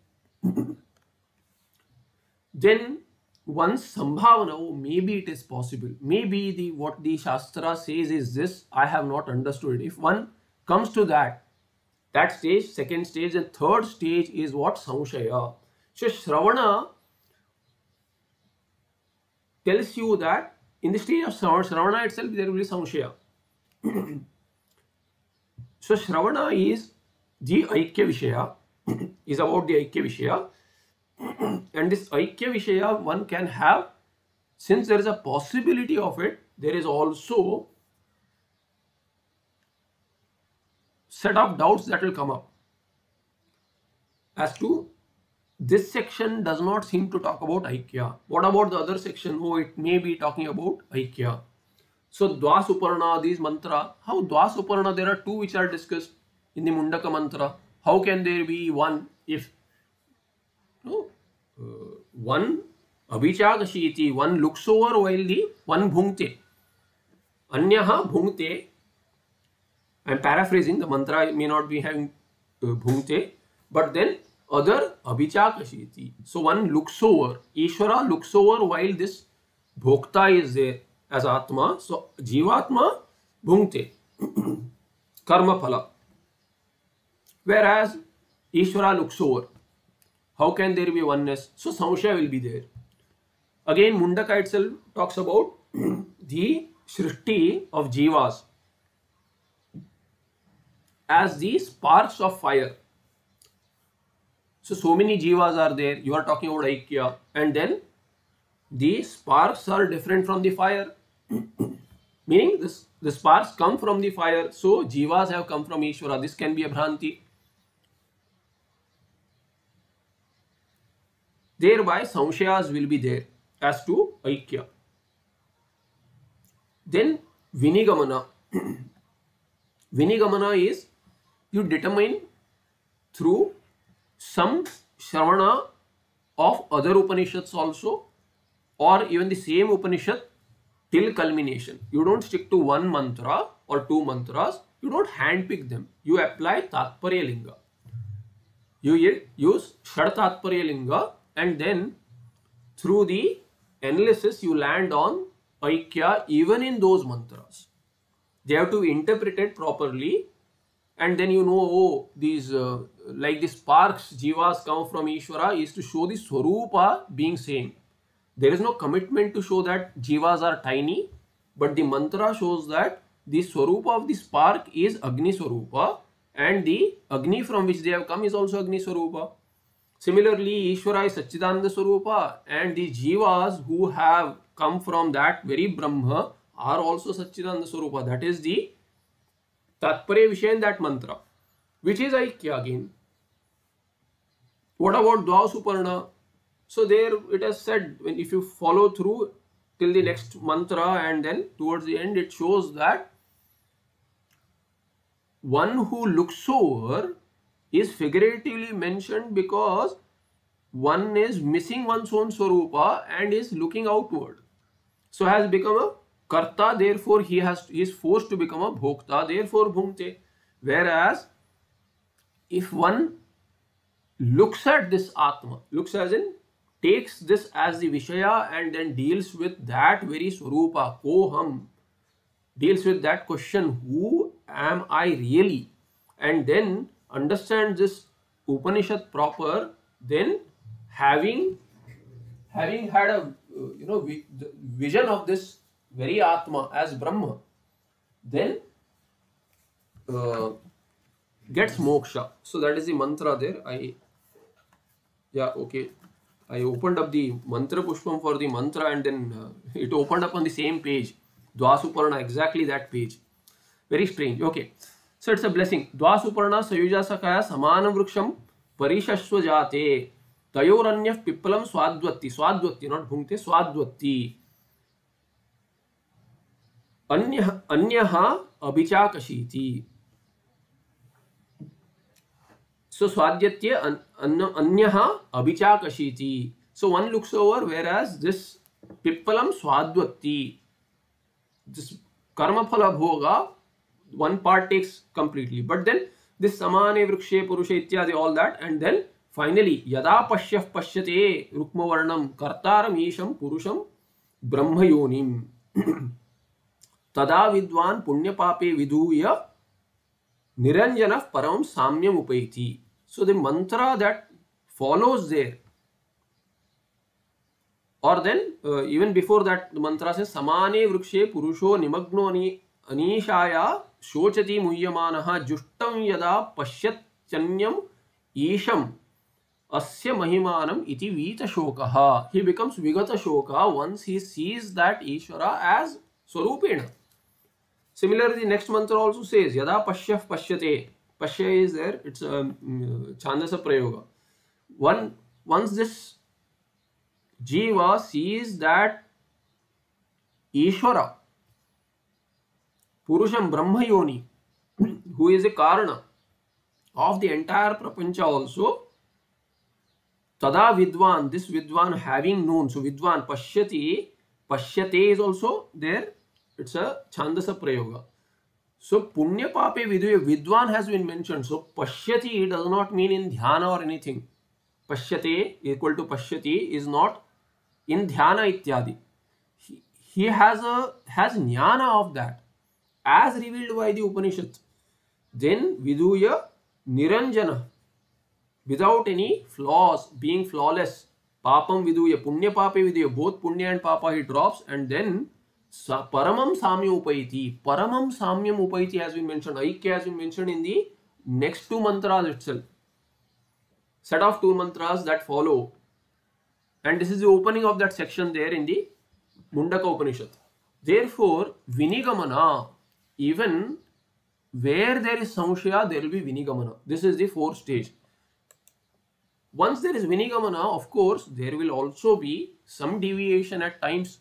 Then once Sambhavana, oh, maybe it is possible. Maybe the what the Shastra says is this, I have not understood it. If one comes to that, that stage, second stage and third stage is what? Samshaya. So Shravana tells you that in the stage of Shravana itself, there will be Samshaya. So Shravana is the Aikya Vishaya is about the Aikya Vishaya. And this Aikya Vishaya one can have, since there is a possibility of it, there is also set of doubts that will come up as to this section does not seem to talk about Aikya. What about the other section? Oh, it may be talking about Aikya. So Dvasuparna, these mantra, how Dvasuparna, there are two which are discussed in the Mundaka mantra. How can there be one if no, uh, one abhichakashiti, one looks over while the one bhungte, anyaha bhungte. I am paraphrasing, the mantra may not be having uh, bhungte, but then other abhichakashiti. So one looks over, Ishvara looks over while this bhokta is there as Atma. So Jivatma bhungte, karma phala. Whereas Ishvara looks over. How can there be oneness? So Samshaya will be there. Again, Mundaka itself talks about the Shrishti of Jivas as the sparks of fire. So, so many Jivas are there. You are talking about Aikya. And then the sparks are different from the fire. Meaning this, the sparks come from the fire. So, Jivas have come from Ishvara. This can be a Bhranti. Thereby, Samshayas will be there as to Aikya. Then, Vinigamana. Vinigamana is you determine through some Shravana of other Upanishads also, or even the same Upanishad till culmination. You don't stick to one mantra or two mantras. You don't handpick them. You apply Tatparya Linga. You use Shad Tatparya Linga, and then through the analysis you land on Aikya even in those mantras. They have to be interpreted properly, and then you know, oh, these uh, like the sparks Jivas come from Ishvara is to show the Swarupa being same. There is no commitment to show that Jivas are tiny, but the mantra shows that the Swarupa of the spark is Agni Swarupa, and the Agni from which they have come is also Agni Swarupa. Similarly, Ishvara is Satchidananda Swarupa, and the Jivas who have come from that very Brahma are also Satchidananda Swarupa. That is the Tatparya Vishaya in that mantra, which is Aikya again. What about Dvasuparna? So there it has said, when if you follow through till the next mantra and then towards the end it shows that one who looks over is figuratively mentioned because one is missing one's own Swarupa and is looking outward. So has become a Karta, therefore he has he is forced to become a Bhokta, therefore Bhungte. Whereas if one looks at this Atma, looks as in takes this as the Vishaya and then deals with that very Swarupa, Koham, deals with that question, who am I really? And then understands this Upanishad proper, then having having had a you know vision of this very Atma as Brahma, then uh, gets moksha. So that is the mantra there. I yeah okay. I opened up the mantra pushpam for the mantra, and then uh, it opened up on the same page. Dvasuparna, exactly that page. Very strange. Okay. So it's a blessing. Dvasuparna sayuja sakaya samanam vruksham parishashva jate tayoranyah pippalam swadvatti. Swadvatti, not bhungte, swadvatti. Anyah, anyaha abhichakashiti. So swadhyatya an, an, anyaha abhichakashiti. So one looks over, whereas this pippalam swadvatti, this karma phala bhoga, one part takes completely. But then this samane vrikshe purusha ityadi, all that, and then finally yada pashyah pashyate rukmavarnam kartaram isham purusham brahmayonim tada vidwan punya pape vidhuya niranjanah param samyam upaiti. So the mantra that follows there, or then uh, even before that, the mantra says samane vrikshe purusho nimagno ani anishaya shochati muhyamanaha justam yada pashyat chanyam Isham asya mahimanam iti vita shokaha. He becomes vigata shoka once he sees that Ishvara as Swarupena. Similarly, the next mantra also says Yada Pashyaf Pashyate. Pashya is there, it's a um, Chandasa Prayoga. One, once this Jiva sees that Ishvara, Purusham Brahma Yoni, who is a Karana of the entire Prapancha also, Tada Vidwan, this Vidwan having known, so Vidwan Pashyati, Pashyate is also there, it's a Chandasa Prayoga. So Punya Pape Viduya, Vidwan has been mentioned, so Pashyati does not mean in Dhyana or anything. Pashyate equal to Pashyati is not in Dhyana Ityadi. He, he has a has Jnana of that as revealed by the Upanishad. Then Viduya Niranjana, without any flaws, being flawless. Papam Viduya, Punya Pape Viduya, both Punya and Papa he drops, and then Paramam Samya Upaiti. Paramam Samyam Upaiti has been mentioned. Aikya has been mentioned in the next two mantras itself. Set of two mantras that follow. And this is the opening of that section there in the Mundaka Upanishad. Therefore, Vinigamana, even where there is Samshaya, there will be Vinigamana. This is the fourth stage. Once there is Vinigamana, of course, there will also be some deviation at times.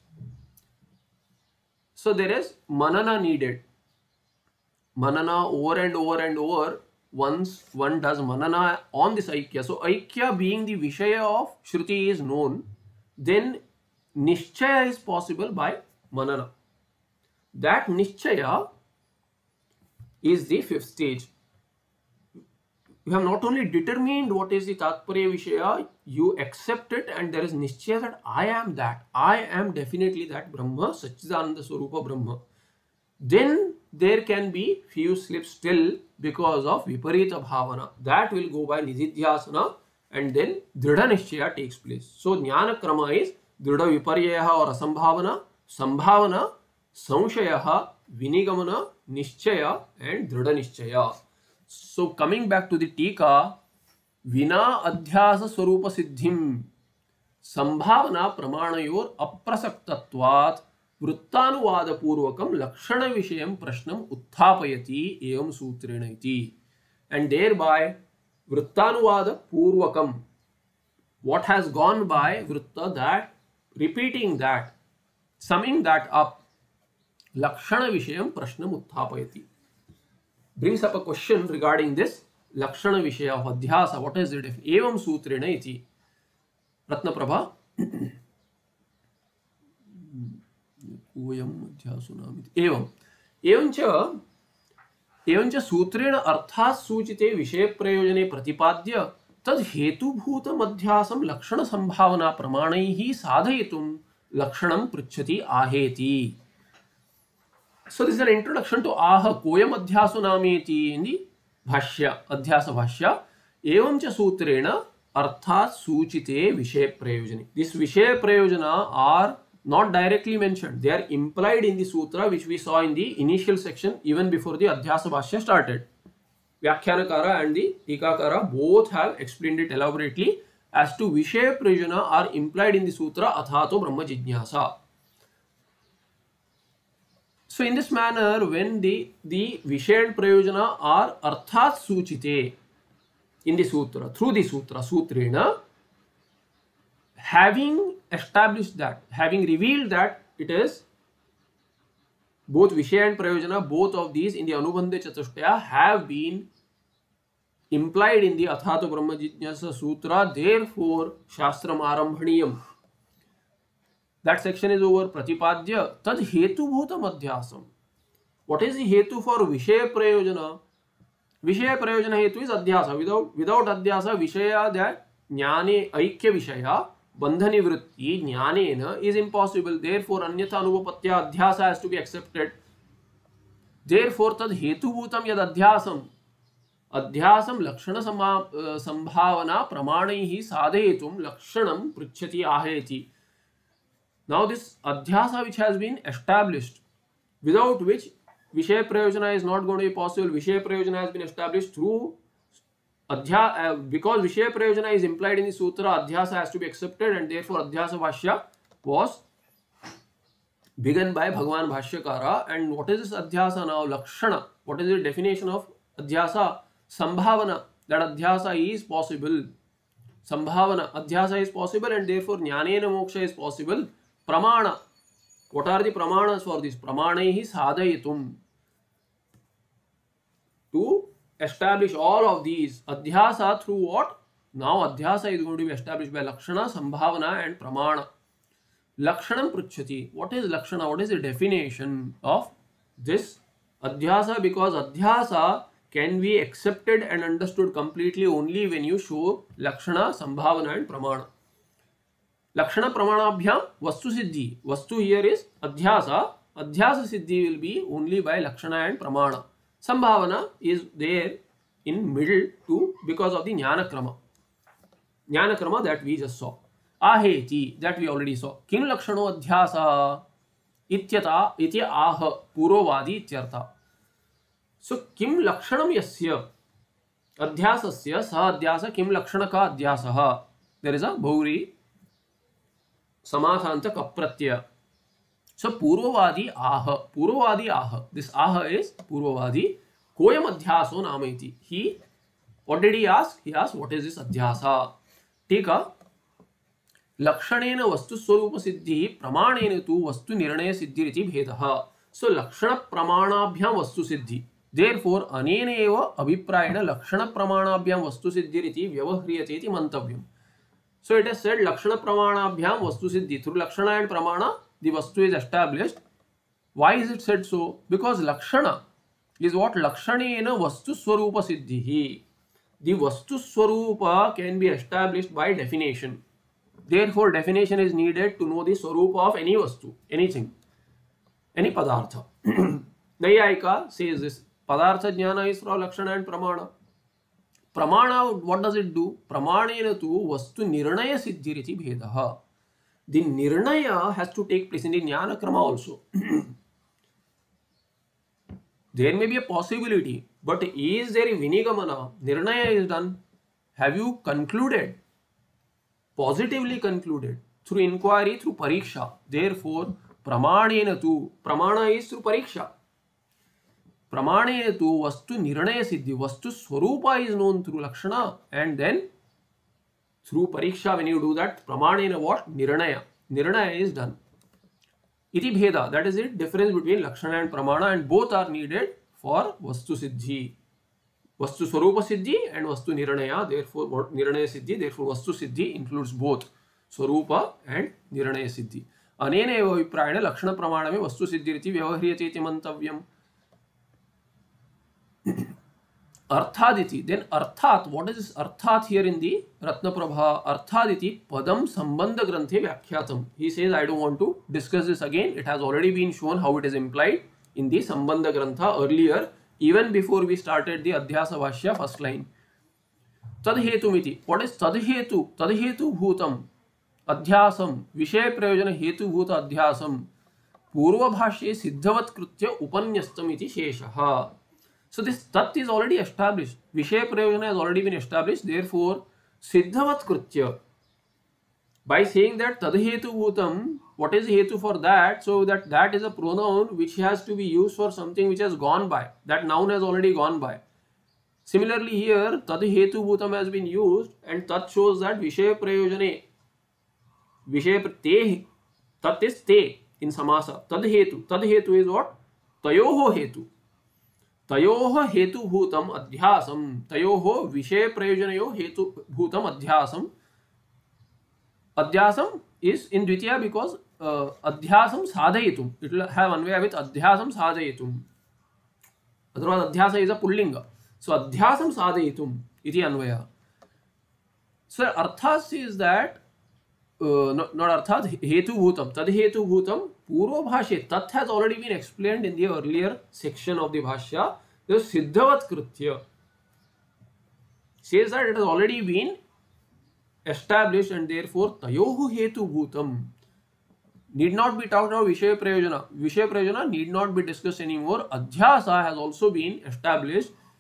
So there is Manana needed. Manana over and over and over. Once one does Manana on this Aikya. So Aikya being the Vishaya of Shruti is known, then Nishchaya is possible by Manana. That Nishchaya is the fifth stage. You have not only determined what is the Tatparya Vishaya, you accept it, and there is Nishchaya that I am that. I am definitely that Brahma, Satchidananda Swarupa Brahma. Then there can be few slips still because of Viparita Bhavana. That will go by Nididhyasana, and then Dridha Nishchaya takes place. So Jnana Krama is Dridha Viparyaha or Asambhavana, Sambhavana, Samshayaha, Vinigamana, Nishchaya and Dridha Nishchaya. So coming back to the Tika, Vina Adhyasa Swarupa Siddhim Sambhavana Pramanayor Aprasaktatvat Vrittanuvada Purvakam Lakshana Vishayam Prashnam Uthapayati Evam Sutrena iti. And thereby Vrittanuvada Purvakam, what has gone by Vritta, that repeating that, summing that up, Lakshana Vishayam Prashnam Uthapayati, brings up a question regarding this Lakshana Vishaya of Adhyasa. What is it? If Evam Sutrena iti. Ratnaprabha. Evam. Evancha Evancha Sutrena Arthas Suchite Vishaya Prayojane Pratipadya Tad Hetu Bhuta Madhyasam Lakshana Sambhavana Pramanaihi Sadhayitum Lakshanam Pritchati Aheti. So this is an introduction to Aha Koyam Adhyasunameti in the Bhashya, Adhyasa Bhashya. Evamcha Sutrena Arthat Suchite Vishaya Prayojane. This Vishaya Prayojana are not directly mentioned. They are implied in the Sutra, which we saw in the initial section even before the Adhyasa Bhashya started. Vyakhyanakara and the Tikakara both have explained it elaborately as to Vishaya Prayojana are implied in the Sutra Athato Brahma Jijnasa. So in this manner, when the, the Vishaya and Prayojana are Arthat Suchite in the Sutra, through the Sutra, Sutrena, having established that, having revealed that it is both Vishaya and Prayojana, both of these in the Anubandha Chatushtaya have been implied in the Athato Brahma Jijnasa Sutra, therefore Shastram Arambhaniyam. That section is over. Pratipadya Tad Hetu Bhuta Madhyasam. What is the Hetu for Vishaya Prayojana? Vishaya Prayojana Hetu is Adhyasa. Without, without Adhyasa, Vishaya, that Jnane Aikya Vishaya, Bandhani Vritti, Jnanena is impossible. Therefore, Anyatha Anubapatya Adhyasa has to be accepted. Therefore, Tad Hetu Bhutam Yad Adhyasam. Adhyasam Lakshana Sambhavana Pramanaihi Sadhetum Lakshanam Pritchati Aheti. Now this Adhyasa which has been established, without which Vishaya Prayojana is not going to be possible. Vishaya Prayojana has been established through Adhya, uh, because Vishaya Prayojana is implied in the sutra, Adhyasa has to be accepted, and therefore Adhyasa Bhashya was begun by Bhagavan Bhashyakara. And what is this Adhyasa now? Lakshana. What is the definition of Adhyasa? Sambhavana. That Adhyasa is possible. Sambhavana. Adhyasa is possible, and therefore Jnanena Moksha is possible. Pramana. What are the pramanas for this? Pramanaihi sadhayitum. To establish all of these. Adhyasa through what? Now Adhyasa is going to be established by Lakshana, Sambhavana and Pramana. Lakshanam pruchati. What is Lakshana? What is the definition of this Adhyasa? Because Adhyasa can be accepted and understood completely only when you show Lakshana, Sambhavana and Pramana. Lakshana Pramanabhyam Vastu Siddhi. Vastu here is Adhyasa. Adhyasa Siddhi will be only by Lakshana and Pramana. Sambhavana is there in middle too because of the Jnana Krama. Jnana Krama that we just saw. Aheti, that we already saw. Kim Lakshano Adhyasa Ityata Itya Aha Purovadi Ityartha. So Kim Lakshanam Yasya Adhyasasya Sa Adhyasa Kim Lakshanaka Adhyasaha. There is a Bhauri Samathanta Kapratya. So Purvavadi Aha. Purvavadi Aha. This Aha is Purvavadi. Koyam Adhyaso Namaiti. He, what did he ask? He asked, what is this Adhyasa? Tika. Lakshanena Vastu Swarupa Siddhi Pramanena tu Vastu Nirnaya Siddhi Riti Bhedaha. So Lakshana Pramanabhyam Vastu Siddhi. Therefore, Anena eva Abhiprayena Lakshana Pramanabhyam Vastu Siddhi Riti Vyavahriyate iti Mantavyam. So it is said Lakshana Pramanabhyam Vastu Siddhi. Through Lakshana and Pramana, the Vastu is established. Why is it said so? Because Lakshana is what? Lakshanena Vastu Swarupa Siddhi. The Vastu Swarupa can be established by definition. Therefore, definition is needed to know the Swarupa of any Vastu, anything, any Padartha. Nayayika says this. Padartha Jnana is from Lakshana and Pramana. Pramana, what does it do? Pramanena tu Vastu Nirnaya Siddhi Riti Bhedaha. The Nirnaya has to take place in the Jnana Krama also. There may be a possibility, but is there a Vinigamana? Nirnaya is done. Have you concluded? Positively concluded. Through inquiry, through Pariksha. Therefore, Pramanena tu. Pramana is through Pariksha. Pramanena tu Vastu Nirnaya Siddhi. Vastu Swarupa is known through Lakshana. And then, through Pariksha, when you do that, Pramanena what? Nirnaya. Nirnaya is done. Iti Bheda. That is the difference between Lakshana and Pramana, and both are needed for Vastu Siddhi. Vastu Swarupa Siddhi and Vastu Nirnaya. Therefore, Nirnaya Siddhi. Therefore, Vastu Siddhi includes both Swarupa and Nirnaya Siddhi. Anena eva viprayena Lakshana Pramaname Vastu Siddhi Riti Vyavahriyate iti Mantavyam. Arthaditi. Then Arthat. What is this Arthat here in the Ratnaprabha? Arthaditi Padam Sambandha Granthe Vyakhyatam. He says, I don't want to discuss this again. It has already been shown how it is implied in the Sambandha Grantha earlier, even before we started the Adhyasa Bhashya first line. Tadhetumiti. What is Tadhetu? Tadhetu Bhutam Adhyasam Vishaya Prayojana Hetu Bhuta Adhyasam Purva Bhashye Siddhavat Krutya Upanyastam iti Sheshaha. So this Tat is already established. Vishaya Prayojana has already been established. Therefore, Siddhavat Krutya. By saying that Tadhetu Bhutam, what is Hetu for that? So that that is a pronoun which has to be used for something which has gone by. That noun has already gone by. Similarly here, Tadhetu Bhutam has been used, and Tat shows that Vishaya Prayojane. Vishaya Te. Tat is Te in Samasa. Tadhetu. Tadhetu is what? Tayoho Hetu. Tayoho Hetu Bhutam Adhyasam. Tayoho Vishaya Prayojanayo Hetu Bhutam Adhyasam. Adhyasam is in Dvitiya because uh, Adhyasam Sadhayitum. It will have Anvaya with Adhyasam Sadhayitum. Otherwise, Adhyasa is a Pullinga. So, Adhyasam Sadhayitum iti Anvaya. So, Arthas says that, uh, not, not Arthas, Hetu Bhutam. Tad Hetu Bhutam, Purva Bhashya. Tat has already been explained in the earlier section of the Bhashya. The Siddhavat Krutya says that it has already been established, and therefore Tayohu Hetu Bhutam need not be talked about. Vishaya Prayojana. Vishaya Prayojana need not be discussed anymore. Adhyasa has also been established.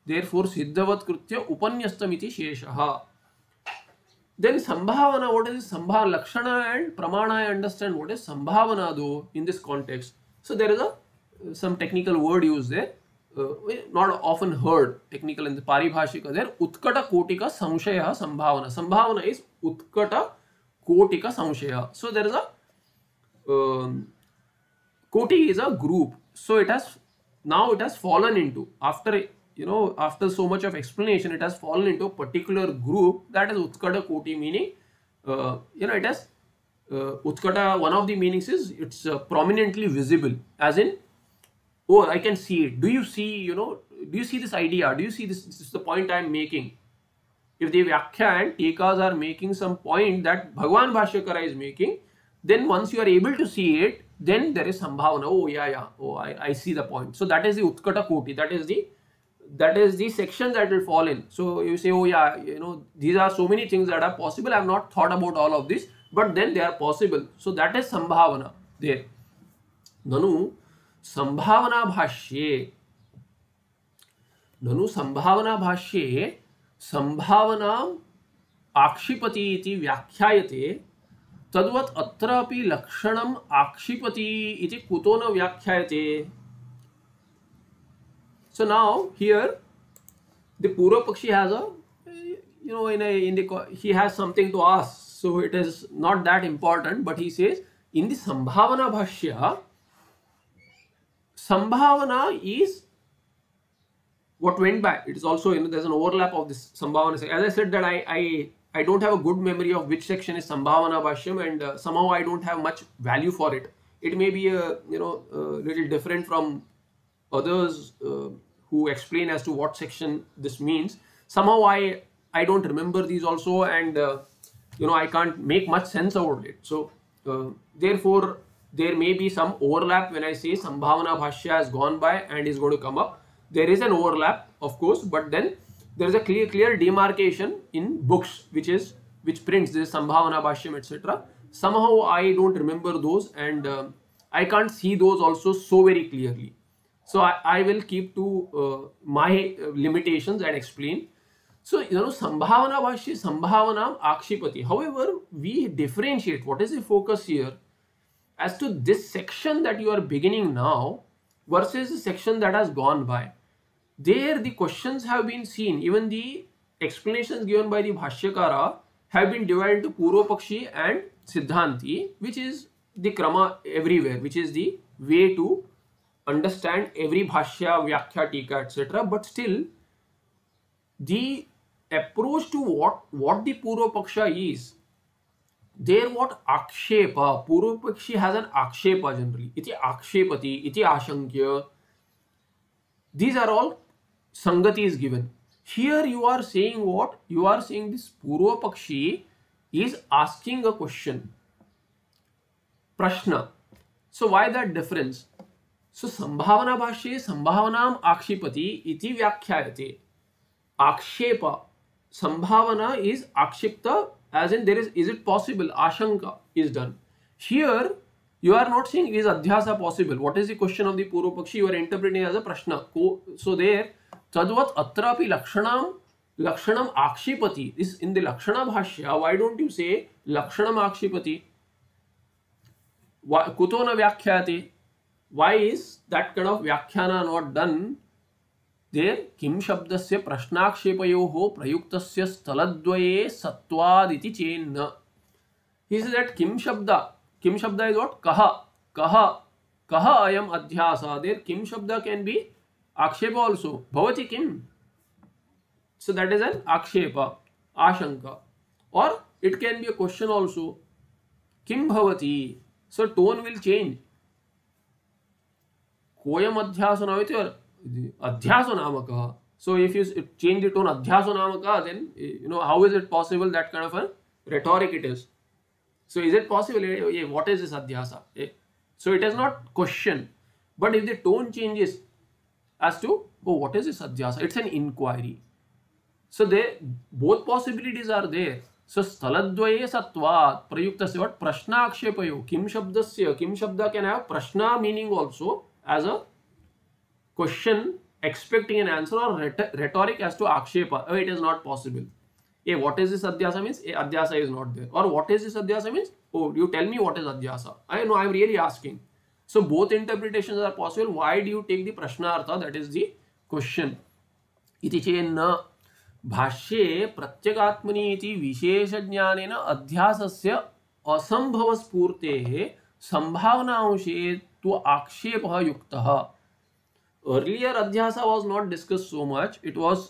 therefore siddhavat krutya upanyastamiti sheshah. Then sambhavana, what is sambhavana? Lakshana and pramana, I understand. What is sambhavana though in this context? So there is a some technical word used there, uh, not often heard, technical in the paribhashika there. Utkata kotika samshaya sambhavana. Sambhavana is utkata kotika samshaya. So there is a um, koti is a group. So it has now it has fallen into, after you know after so much of explanation, it has fallen into a particular group, that is utkata koti, meaning uh, you know it has uh, utkata, one of the meanings is it's uh, prominently visible, as in, oh, I can see it. Do you see, you know, do you see this idea? Do you see this? This is the point I am making. If the Vyakhya and Tikas are making some point that Bhagwan Bhashyakara is making, then once you are able to see it, then there is Sambhavana. Oh, yeah, yeah. Oh, I, I see the point. So that is the Utkata Koti. That is the that is the section that will fall in. So you say, oh, yeah, you know, these are so many things that are possible. I have not thought about all of this, but then they are possible. So that is Sambhavana there. Nanu संभावना भाष्ये ननु संभावना भाष्ये संभावना आक्षिपति इति व्याख्यायते तद्वत् अत्रापि लक्षणम आक्षिपति इति कुतो न व्याख्यायते. So now here the Purva Pakshi has a, you know, in a in the he has something to ask, so it is not that important, but he says in the Sambhavana Bhashya, Sambhavana is what went by. It is also, you know, there's an overlap of this Sambhavana. As I said that I I I don't have a good memory of which section is Sambhavana Bhashyam, and uh, somehow I don't have much value for it. It may be a, you know, a little different from others uh, who explain as to what section this means. Somehow I I don't remember these also, and uh, you know, I can't make much sense out of it. So uh, therefore there may be some overlap when I say Sambhavana Bhashya has gone by and is going to come up. There is an overlap, of course, but then there is a clear clear demarcation in books which is which prints this Sambhavana Bhashyam, et cetera. Somehow I don't remember those, and uh, I can't see those also so very clearly. So I, I will keep to uh, my limitations and explain. So, you know, Sambhavana Bhashya, Sambhavanam Akshipati. However, we differentiate what is the focus here as to this section that you are beginning now versus the section that has gone by. There the questions have been seen, even the explanations given by the Bhashyakara have been divided into Purva Pakshi and Siddhanti, which is the Krama everywhere, which is the way to understand every Bhashya, Vyakhya, Tika, et cetera. But still, the approach to what, what the Purva Paksha is, there what Akshepa, Purva Pakshi has an Akshepa generally. Iti Akshepati, Iti Ashankya. These are all Sangati is given. Here you are saying what? You are saying this Purva Pakshi is asking a question. Prashna. So why that difference? So Sambhavana Bhashye Sambhavanam Akshipati iti Vyakhyayate. Akshepa. Sambhavana is Akshipta, as in there is, is it possible? Ashanka is done. Here you are not saying is Adhyasa possible. What is the question of the Purva Pakshi? You are interpreting as a Prashna. So there, Tadvat Atrapi Lakshanam Lakshanam Akshipati. This in the Lakshana Bhashya. Why don't you say Lakshanam Akshipati? Kutona Vyakhyate. Why is that kind of Vyakhyana not done? There, Kim Shabdasya Prashnakshepayoho Prayuktasya Staladvaye Sattvaditi Chenna. He says that Kim Shabda. Kim Shabda is what? Kaha. Kaha. Kaha ayam adhyasa. There, Kim Shabda can be Akshepa also. Bhavati Kim. So that is an Akshepa. Ashanka. Or it can be a question also. Kim Bhavati. So tone will change. Koyam adhyasa naviti Adhyaso namaka. So if you change the tone Adhyaso namaka, then you know how is it possible that kind of a rhetoric it is. So is it possible? What is this Adhyasa? So it is not question, but if the tone changes as to, oh, what is this Adhyasa? It's an inquiry. So there both possibilities are there. So Staladvaye Sattvat Prayuktasya what? Prashna Akshepayo. Kim Shabdasya. Kim Shabda can have Prashna meaning also as a question expecting an answer or rhet rhetoric as to akshepa. Oh, it is not possible. A, what is this adhyasa means? A, adhyasa is not there. Or what is this adhyasa means? Oh, you tell me what is adhyasa. I know, I am really asking. So both interpretations are possible. Why do you take the prashnartha? That is the question. Iti chenna भाष्ये प्रत्यगात्मनि इति विशेषज्ञानेन अध्यासस्य असंभवस्फूर्तेः संभावनांशे तु आक्षेपः युक्तः. Earlier adhyasa was not discussed so much. It was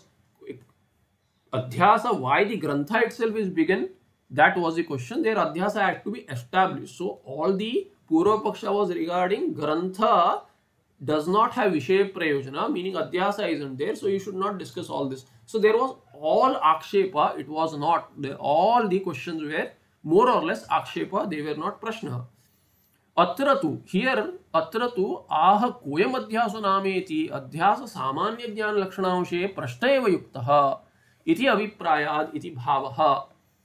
adhyasa, why the grantha itself is begun, that was the question. There adhyasa had to be established. So all the Purva Paksha was regarding grantha does not have Vishaya Prayojana, meaning adhyasa isn't there, so you should not discuss all this. So there was all akshepa, it was not, all the questions were more or less akshepa, they were not prashna. Atratu, here atratu aha koyam adhyaso nameti adhyasa samanya jnana lakshanamshe prashna eva yuktaha iti aviprayad iti bhavaha.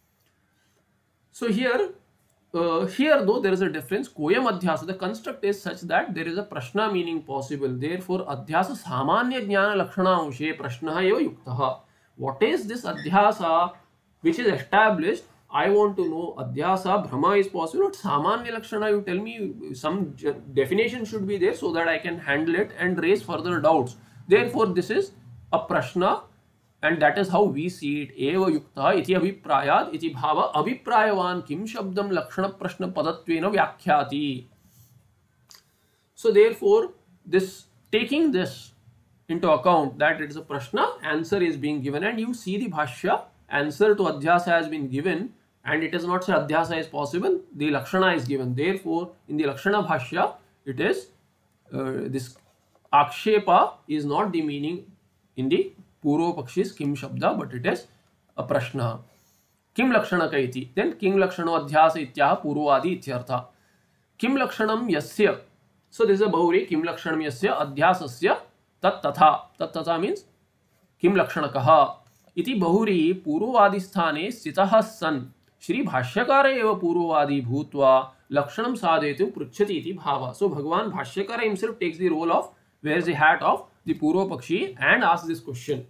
So here, uh, here though there is a difference, koyam adhyasa, the construct is such that there is a prashna meaning possible. Therefore, adhyasa samanya jnana lakshanamshe prashna eva yuktaha. What is this adhyasa which is established? I want to know adhyasa, brahma is possible, but samanya lakshana, you tell me some definition should be there so that I can handle it and raise further doubts. Therefore, this is a prashna and that is how we see it. Eva yukta iti abhiprayad iti bhava abhiprayavan kim shabdam lakshana prashna padatvena vyakhyati. So therefore, this taking this into account that it is a prashna, answer is being given, and you see the bhashya, answer to adhyasa has been given, and it is not say adhyasa is possible, the lakshana is given. Therefore, in the lakshana bhashya, it is uh, this akshepa is not the meaning in the Purva Pakshis kim shabda, but it is a prashna. Kim lakshana kaiti, then kim lakshano adhyasa ityaha purvadi ityartha. Kim lakshanam yasya, so this is a bahuri, kim lakshanam yasya adhyasasya tat tatha. Tat tatha means kim lakshanakaha iti bahuri purvadi sthane sthitah san Shri Bhashyakara eva purvadi bhutva lakshanam sadhetu pruchhyati iti bhava. So Bhagavan Bhashyakara himself takes the role of, wears the hat of the Purva Pakshi and asks this question.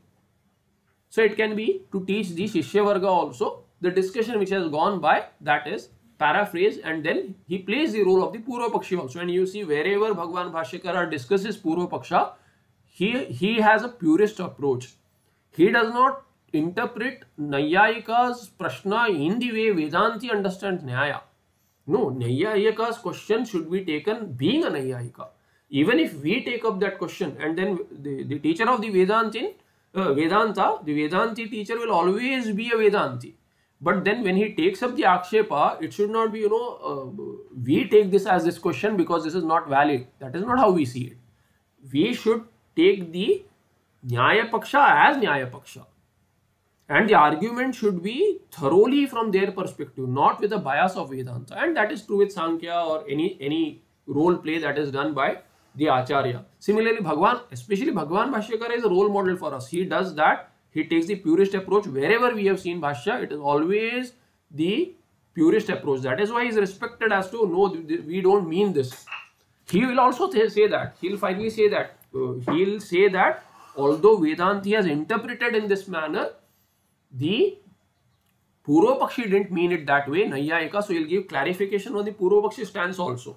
So it can be to teach the Shishya Varga also. The discussion which has gone by, that is paraphrase, and then he plays the role of the Purva Pakshi also. And you see wherever Bhagavan Bhashyakara discusses Purva Paksha, he, he has a purist approach. He does not interpret Nayayika's prashna in the way Vedanti understands Nyaya. No, Nayayika's question should be taken being a Nayayika. Even if we take up that question and then the, the teacher of the Vedantin, uh, Vedanta, the Vedanti teacher will always be a Vedanti. But then when he takes up the Akshepa, it should not be, you know, uh, we take this as this question because this is not valid. That is not how we see it. We should take the Nyaya Paksha as Nyaya Paksha. And the argument should be thoroughly from their perspective, not with a bias of Vedanta. And that is true with Sankhya or any, any role play that is done by the Acharya. Similarly, Bhagavan, especially Bhagavan Bhashyakara is a role model for us. He does that. He takes the purist approach. Wherever we have seen Bhashya, it is always the purist approach. That is why he is respected as to, no, we don't mean this. He will also say that. He will finally say that. Uh, he will say that although Vedanti has interpreted in this manner, the Purva Pakshi didn't mean it that way, Nayayika, so he will give clarification on the Purva Pakshi stance also.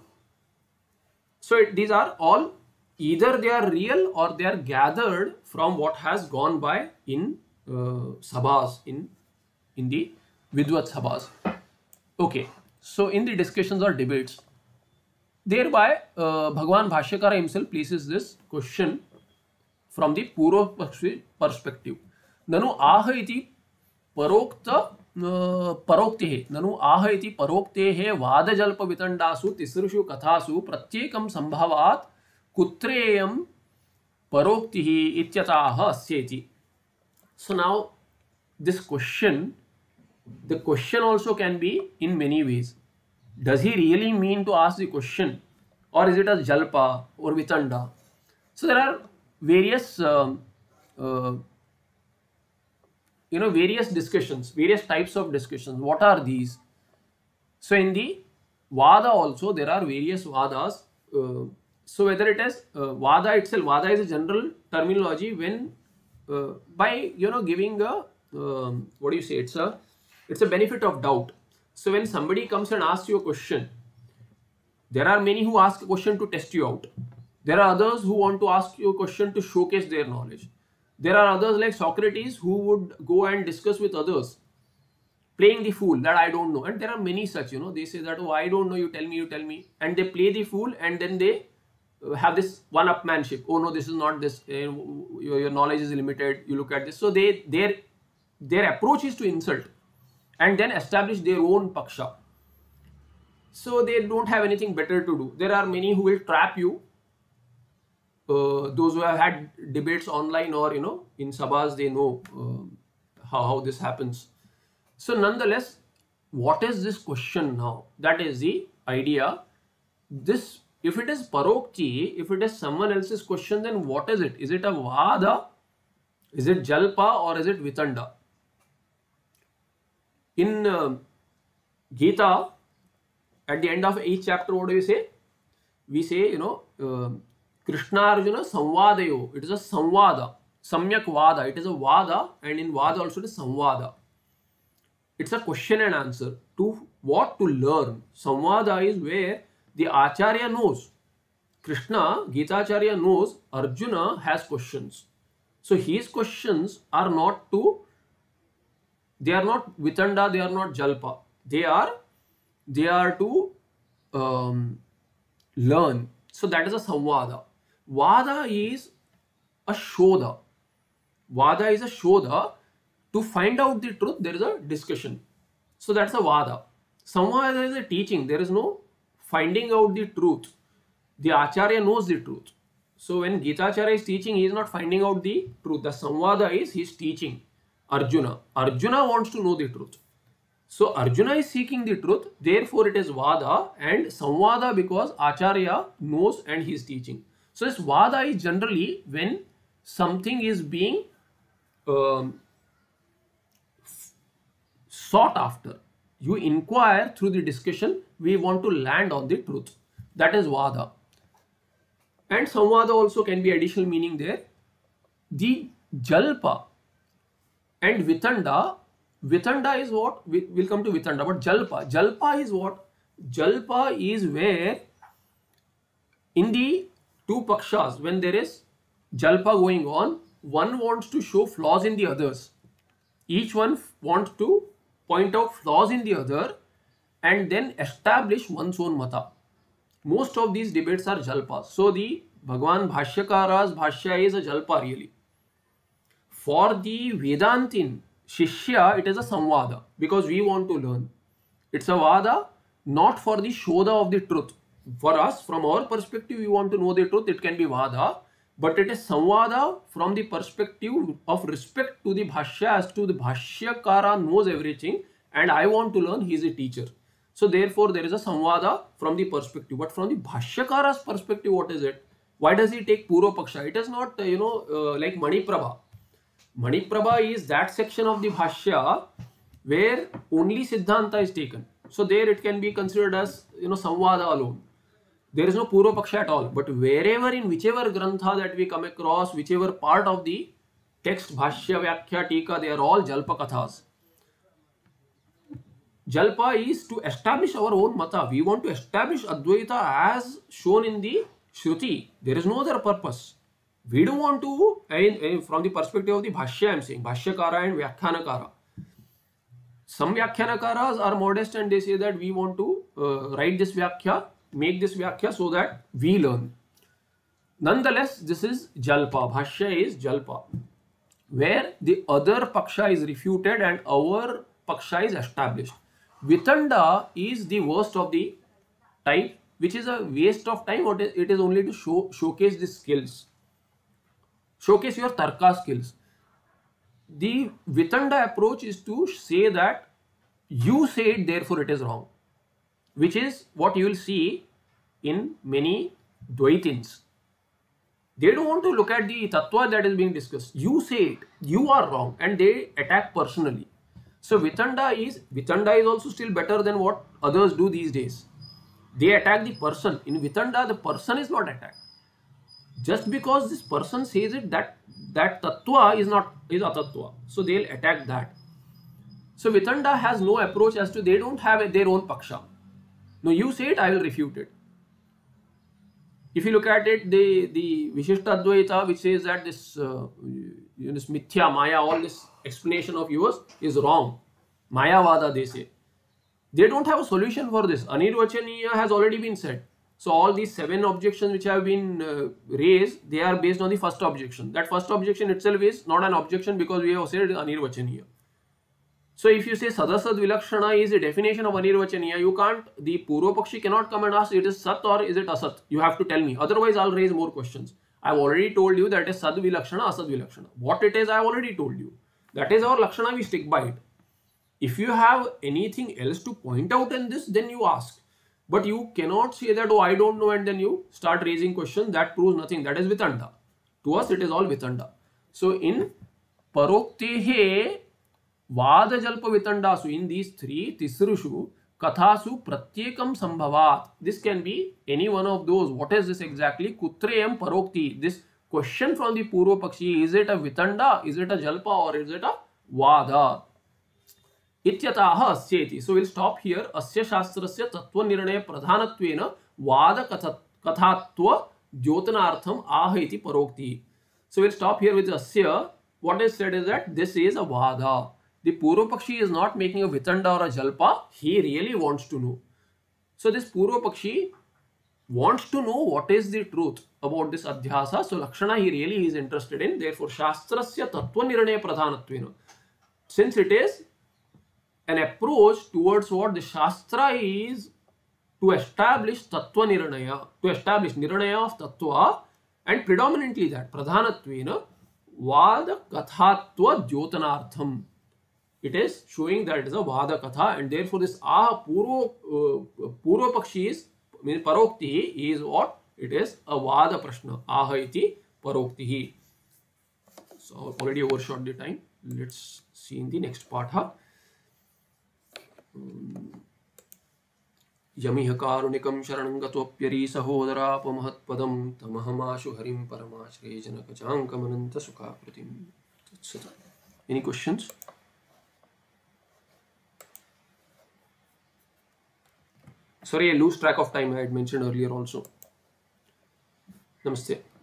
So it, these are all, either they are real or they are gathered from what has gone by in uh, sabhas, in, in the Vidvat sabhas. Okay, so in the discussions or debates, thereby uh, Bhagavan Bhashyakara himself places this question from the Purva Pakshi perspective. Nanu aha iti parokta parokte nanu aha iti parokte vadajalpa vitandasu tisrishu kathasu pratyekam sambhavat kutreyam paroktihi ityataha asyeti. So now this question, the question also can be in many ways. Does he really mean to ask the question, or is it a jalpa or vitanda? So there are various uh, uh, you know, various discussions, various types of discussions. What are these? So in the Vada also there are various Vadas. Uh, So whether it is uh, Vada itself, Vada is a general terminology when uh, by you know giving a um, what do you say? It's a it's a benefit of doubt. So when somebody comes and asks you a question, there are many who ask a question to test you out. There are others who want to ask you a question to showcase their knowledge. There are others like Socrates who would go and discuss with others, playing the fool that I don't know. And there are many such, you know, they say that, oh, I don't know, you tell me, you tell me. And they play the fool and then they have this one-upmanship. Oh no, this is not this, uh, your, your knowledge is limited, you look at this. So they their, their approach is to insult and then establish their own paksha. So they don't have anything better to do. There are many who will trap you. Uh, those who have had debates online or, you know, in sabhas, they know uh, how, how this happens. So nonetheless, what is this question now? That is the idea. This, if it is parokti, if it is someone else's question, then what is it? Is it a vada? Is it jalpa or is it vitanda? In uh, Gita, at the end of each chapter, what do we say? We say, you know, uh, Krishna Arjuna Samvadayo. It is a Samvada. Samyak Vada. It is a Vada, and in Vada also it is Samvada. It's a question and answer. To what? To learn. Samvada is where the Acharya knows. Krishna, Gita Acharya knows Arjuna has questions. So his questions are not to, they are not Vitanda, they are not Jalpa. They are, they are to um, learn. So that is a Samvada. Vada is a Shodha. Vada is a Shodha. To find out the truth, there is a discussion. So that's a Vada. Samvada is a teaching. There is no finding out the truth. The Acharya knows the truth. So when Gita Acharya is teaching, he is not finding out the truth. The Samvada is he is teaching Arjuna. Arjuna wants to know the truth. So Arjuna is seeking the truth. Therefore it is Vada and Samvada because Acharya knows and he is teaching. So this Vada is generally when something is being um, sought after. You inquire through the discussion, we want to land on the truth. That is Vada. And Samvada also can be additional meaning there. The Jalpa and Vitanda, Vitanda is what? We will come to Vitanda, but Jalpa. Jalpa is what? Jalpa is where in the two pakshas, when there is Jalpa going on, one wants to show flaws in the others. Each one wants to point out flaws in the other and then establish one's own mata. Most of these debates are Jalpas. So the Bhagwan Bhashyakara's Bhashya is a Jalpa really. For the Vedantin, Shishya, it is a Samvada because we want to learn. It's a Vada not for the Shodha of the truth. For us, from our perspective, we want to know the truth, it can be Vada. But it is Samvada from the perspective of respect to the Bhashya as to the Bhashyakara knows everything and I want to learn, he is a teacher. So therefore there is a Samvada from the perspective. But from the Bhashyakara's perspective, what is it? Why does he take Purva Paksha? It is not, uh, you know, uh, like Maniprabha. Maniprabha is that section of the Bhashya where only Siddhanta is taken. So there it can be considered as, you know, Samvada alone. There is no Purva Paksha at all. But wherever, in whichever Grantha that we come across, whichever part of the text, Bhashya, Vyakhya, Tika, they are all Jalpa Kathas. Jalpa is to establish our own Mata. We want to establish Advaita as shown in the Shruti. There is no other purpose. We don't want to, uh, from the perspective of the Bhashya, I am saying, Bhashyakara and Vyakhyanakara. Some Vyakhyanakaras are modest and they say that we want to uh, write this Vyakhya, make this Vyakhya so that we learn. Nonetheless, this is Jalpa. Bhashya is Jalpa, where the other Paksha is refuted and our Paksha is established. Vitanda is the worst of the type, which is a waste of time, or it is only to show, showcase the skills. Showcase your Tarka skills. The Vitanda approach is to say that you say it, therefore it is wrong, which is what you will see in many Dvaitins. They don't want to look at the Tattva that is being discussed. You say it, you are wrong, and they attack personally. So Vitanda is, Vitanda is also still better than what others do these days. They attack the person. In Vitanda, the person is not attacked. Just because this person says it, that that tattva is not is atattva. So they'll attack that. So Vitanda has no approach as to, they don't have their own paksha. No, you say it, I will refute it. If you look at it, the the Vishishta Advaita, which says that this uh, you know, this mithya, maya, all this explanation of yours is wrong. Mayavada, they say. They don't have a solution for this. Anirvachaniya has already been said. So all these seven objections which have been uh, raised, they are based on the first objection. That first objection itself is not an objection because we have said Anirvachaniya. So if you say Sadasad Vilakshana is a definition of Anirvachaniya, you can't, the Purva Pakshi cannot come and ask it is Sat or is it Asat. You have to tell me. Otherwise I'll raise more questions. I've already told you that it is Sad Vilakshana, Asad Vilakshana. What it is, I've already told you. That is our Lakshana, we stick by it. If you have anything else to point out in this, then you ask. But you cannot say that, oh, I don't know, and then you start raising questions. That proves nothing. That is Vitanda. To us, it is all Vitanda. So in Paroktehe Vada Jalpa Vitandasu, in these three Tisrushu Kathasu Pratyekam Sambhavat. This can be any one of those. What is this exactly? Kutreyam Parokti. This question from the Purva Pakshi, is it a Vitanda, is it a Jalpa, or is it a Vada? Ityataha asyeti. So we'll stop here. Asya shastrasya tattva nirnaya pradhanatvena vada kathatva dyotanartham aha iti parokti. So we'll stop here with asya. What is said is that this is a vada. The Purva Pakshi is not making a Vitanda or a Jalpa. He really wants to know. So this Purva Pakshi wants to know what is the truth about this adhyasa. So Lakshana he really is interested in. Therefore shastrasya tattva nirnaya pradhanatvena. Since it is an approach towards what the Shastra is to establish Tattva Nirnaya, to establish Nirnaya of Tattva, and predominantly that Pradhanatvena Vada Kathatva Jyotanartham. It is showing that it is a Vada Katha, and therefore this Aha Purva, uh, Purva Pakshi is, means Paroktihi is what? It is a Vada Prashna. Aha iti Paroktihi. So already overshot the time. Let's see in the next part. Huh? यमिह कारुणिकं शरणं गतोऽप्यरी सहोदरापमहत्पदं तमहमाशु हरिं परमाश्रये जनकजाङ्कमनन्त सुखाकृतिं तत्सत्. Any questions? Sorry, I lose track of time. I had mentioned earlier also. Namaste.